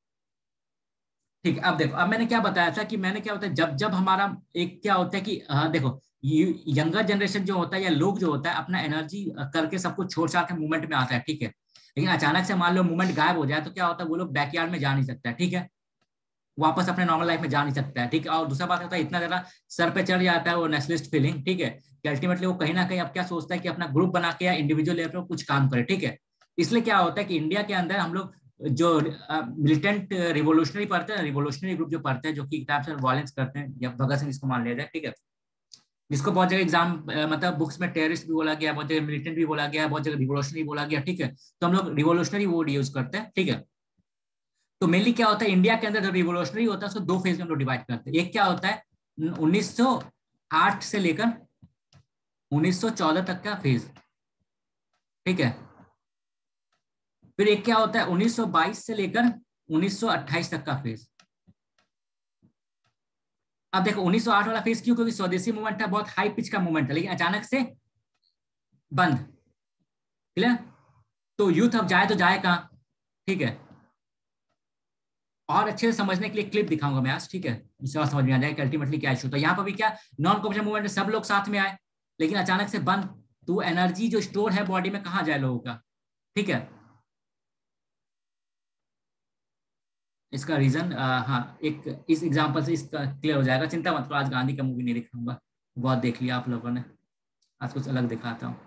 ठीक है। अब देखो, अब मैंने क्या बताया था कि मैंने क्या होता है, जब जब हमारा एक क्या होता है कि देखो यंगर जनरेशन जो होता है या लोग जो होता है अपना एनर्जी करके सब कुछ छोड़ छाड़ के मूवमेंट में आता है। ठीक है। लेकिन अचानक से मान लो मूवमेंट गायब हो जाए तो क्या होता है, वो लोग बैकयार्ड में जा नहीं सकता है। ठीक है। वापस अपने नॉर्मल लाइफ में जा नहीं सकता है। ठीक है। और दूसरा बात होता है इतना ज्यादा सर पे चढ़ जाता है वो नेशनलिस्ट फीलिंग। ठीक है। कि अल्टीमेटली वो कहीं ना कहीं अब क्या सोचता है कि अपना ग्रुप बना के या इंडिविजुअल लेवल पर कुछ काम करे। ठीक है। इसलिए क्या होता है कि इंडिया के अंदर हम लोग जो मिलिटेंट रिवोल्यूशनरी पढ़ते हैं, रिवोल्यूशनरी ग्रुप जो पढ़ते हैं जो कि टाइप से वायलेंस करते हैं, या भगत सिंह इसको मान लिया जाए। ठीक है। जिसको बहुत जगह एग्जाम मतलब बुक्स में टेररिस्ट भी बोला गया, बहुत जगह मिलिटेंट भी बोला गया, बहुत जगह रिवोल्यूशनरी बोला गया। ठीक है। तो हम लोग रिवोल्यूशनरी वर्ड यूज करते हैं। ठीक है। तो मेनली क्या होता है इंडिया के अंदर जो रिवोल्यूशनरी होता है उसको दो फेज में हम लोग डिवाइड करते हैं। एक क्या होता है 1908 से लेकर 1914 तक का फेज। ठीक है। फिर एक क्या होता है 1922 से लेकर 1928 तक का फेज। अब देखो 1908 वाला फेज क्यों, क्योंकि स्वदेशी मूवमेंट था, बहुत हाई पिच का मूवमेंट था, लेकिन अचानक से बंद। क्लियर। तो यूथ अब जाए तो जाए कहाँ। ठीक है। और अच्छे से समझने के लिए क्लिप दिखाऊंगा मैं आज। ठीक है। इससे और समझ में आ जाए कि अल्टीमेटली क्या इशू था। यहाँ पर भी क्या नॉन कोऑपरेशन मूवमेंट सब लोग साथ में आए लेकिन अचानक से बंद। तो एनर्जी जो स्टोर है बॉडी में कहाँ जाए लोगों का। ठीक है। इसका रीजन हाँ, एक इस एग्जांपल से इसका क्लियर हो जाएगा। चिंता मत करो, आज गांधी का मूवी नहीं दिखाऊंगा, बहुत देख लिया आप लोगों ने। आज कुछ अलग दिखाता हूँ।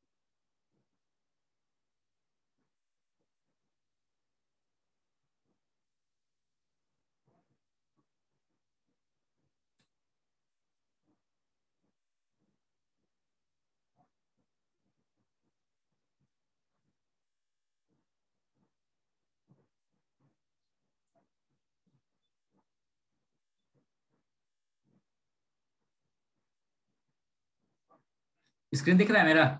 स्क्रीन दिख रहा है मेरा?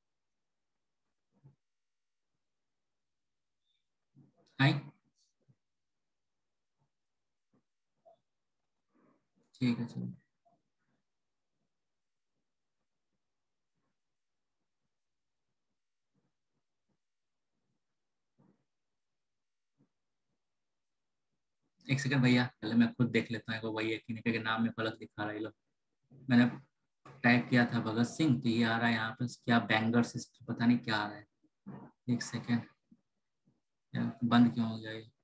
हाय। ठीक है चलो। एक सेकंड भैया, पहले मैं खुद देख लेता हूँ वही है कि नहीं, क्योंकि नाम में फर्क दिखा रहा है। लो, मैंने टाइप किया था भगत सिंह, तो ये आ रहा है यहाँ पे क्या बैंगर सिस्टम, पता नहीं क्या आ रहा है। एक सेकंड, यार बंद क्यों हो गया ये?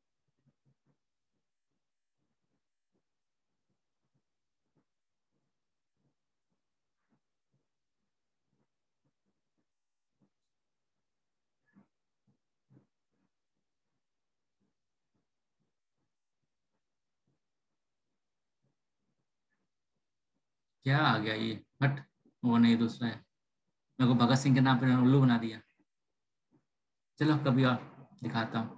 क्या आ गया ये? हट। वो नहीं, दूसरा है। मेरे को भगत सिंह के नाम पे उल्लू बना दिया। चलो कभी और दिखाता हूँ।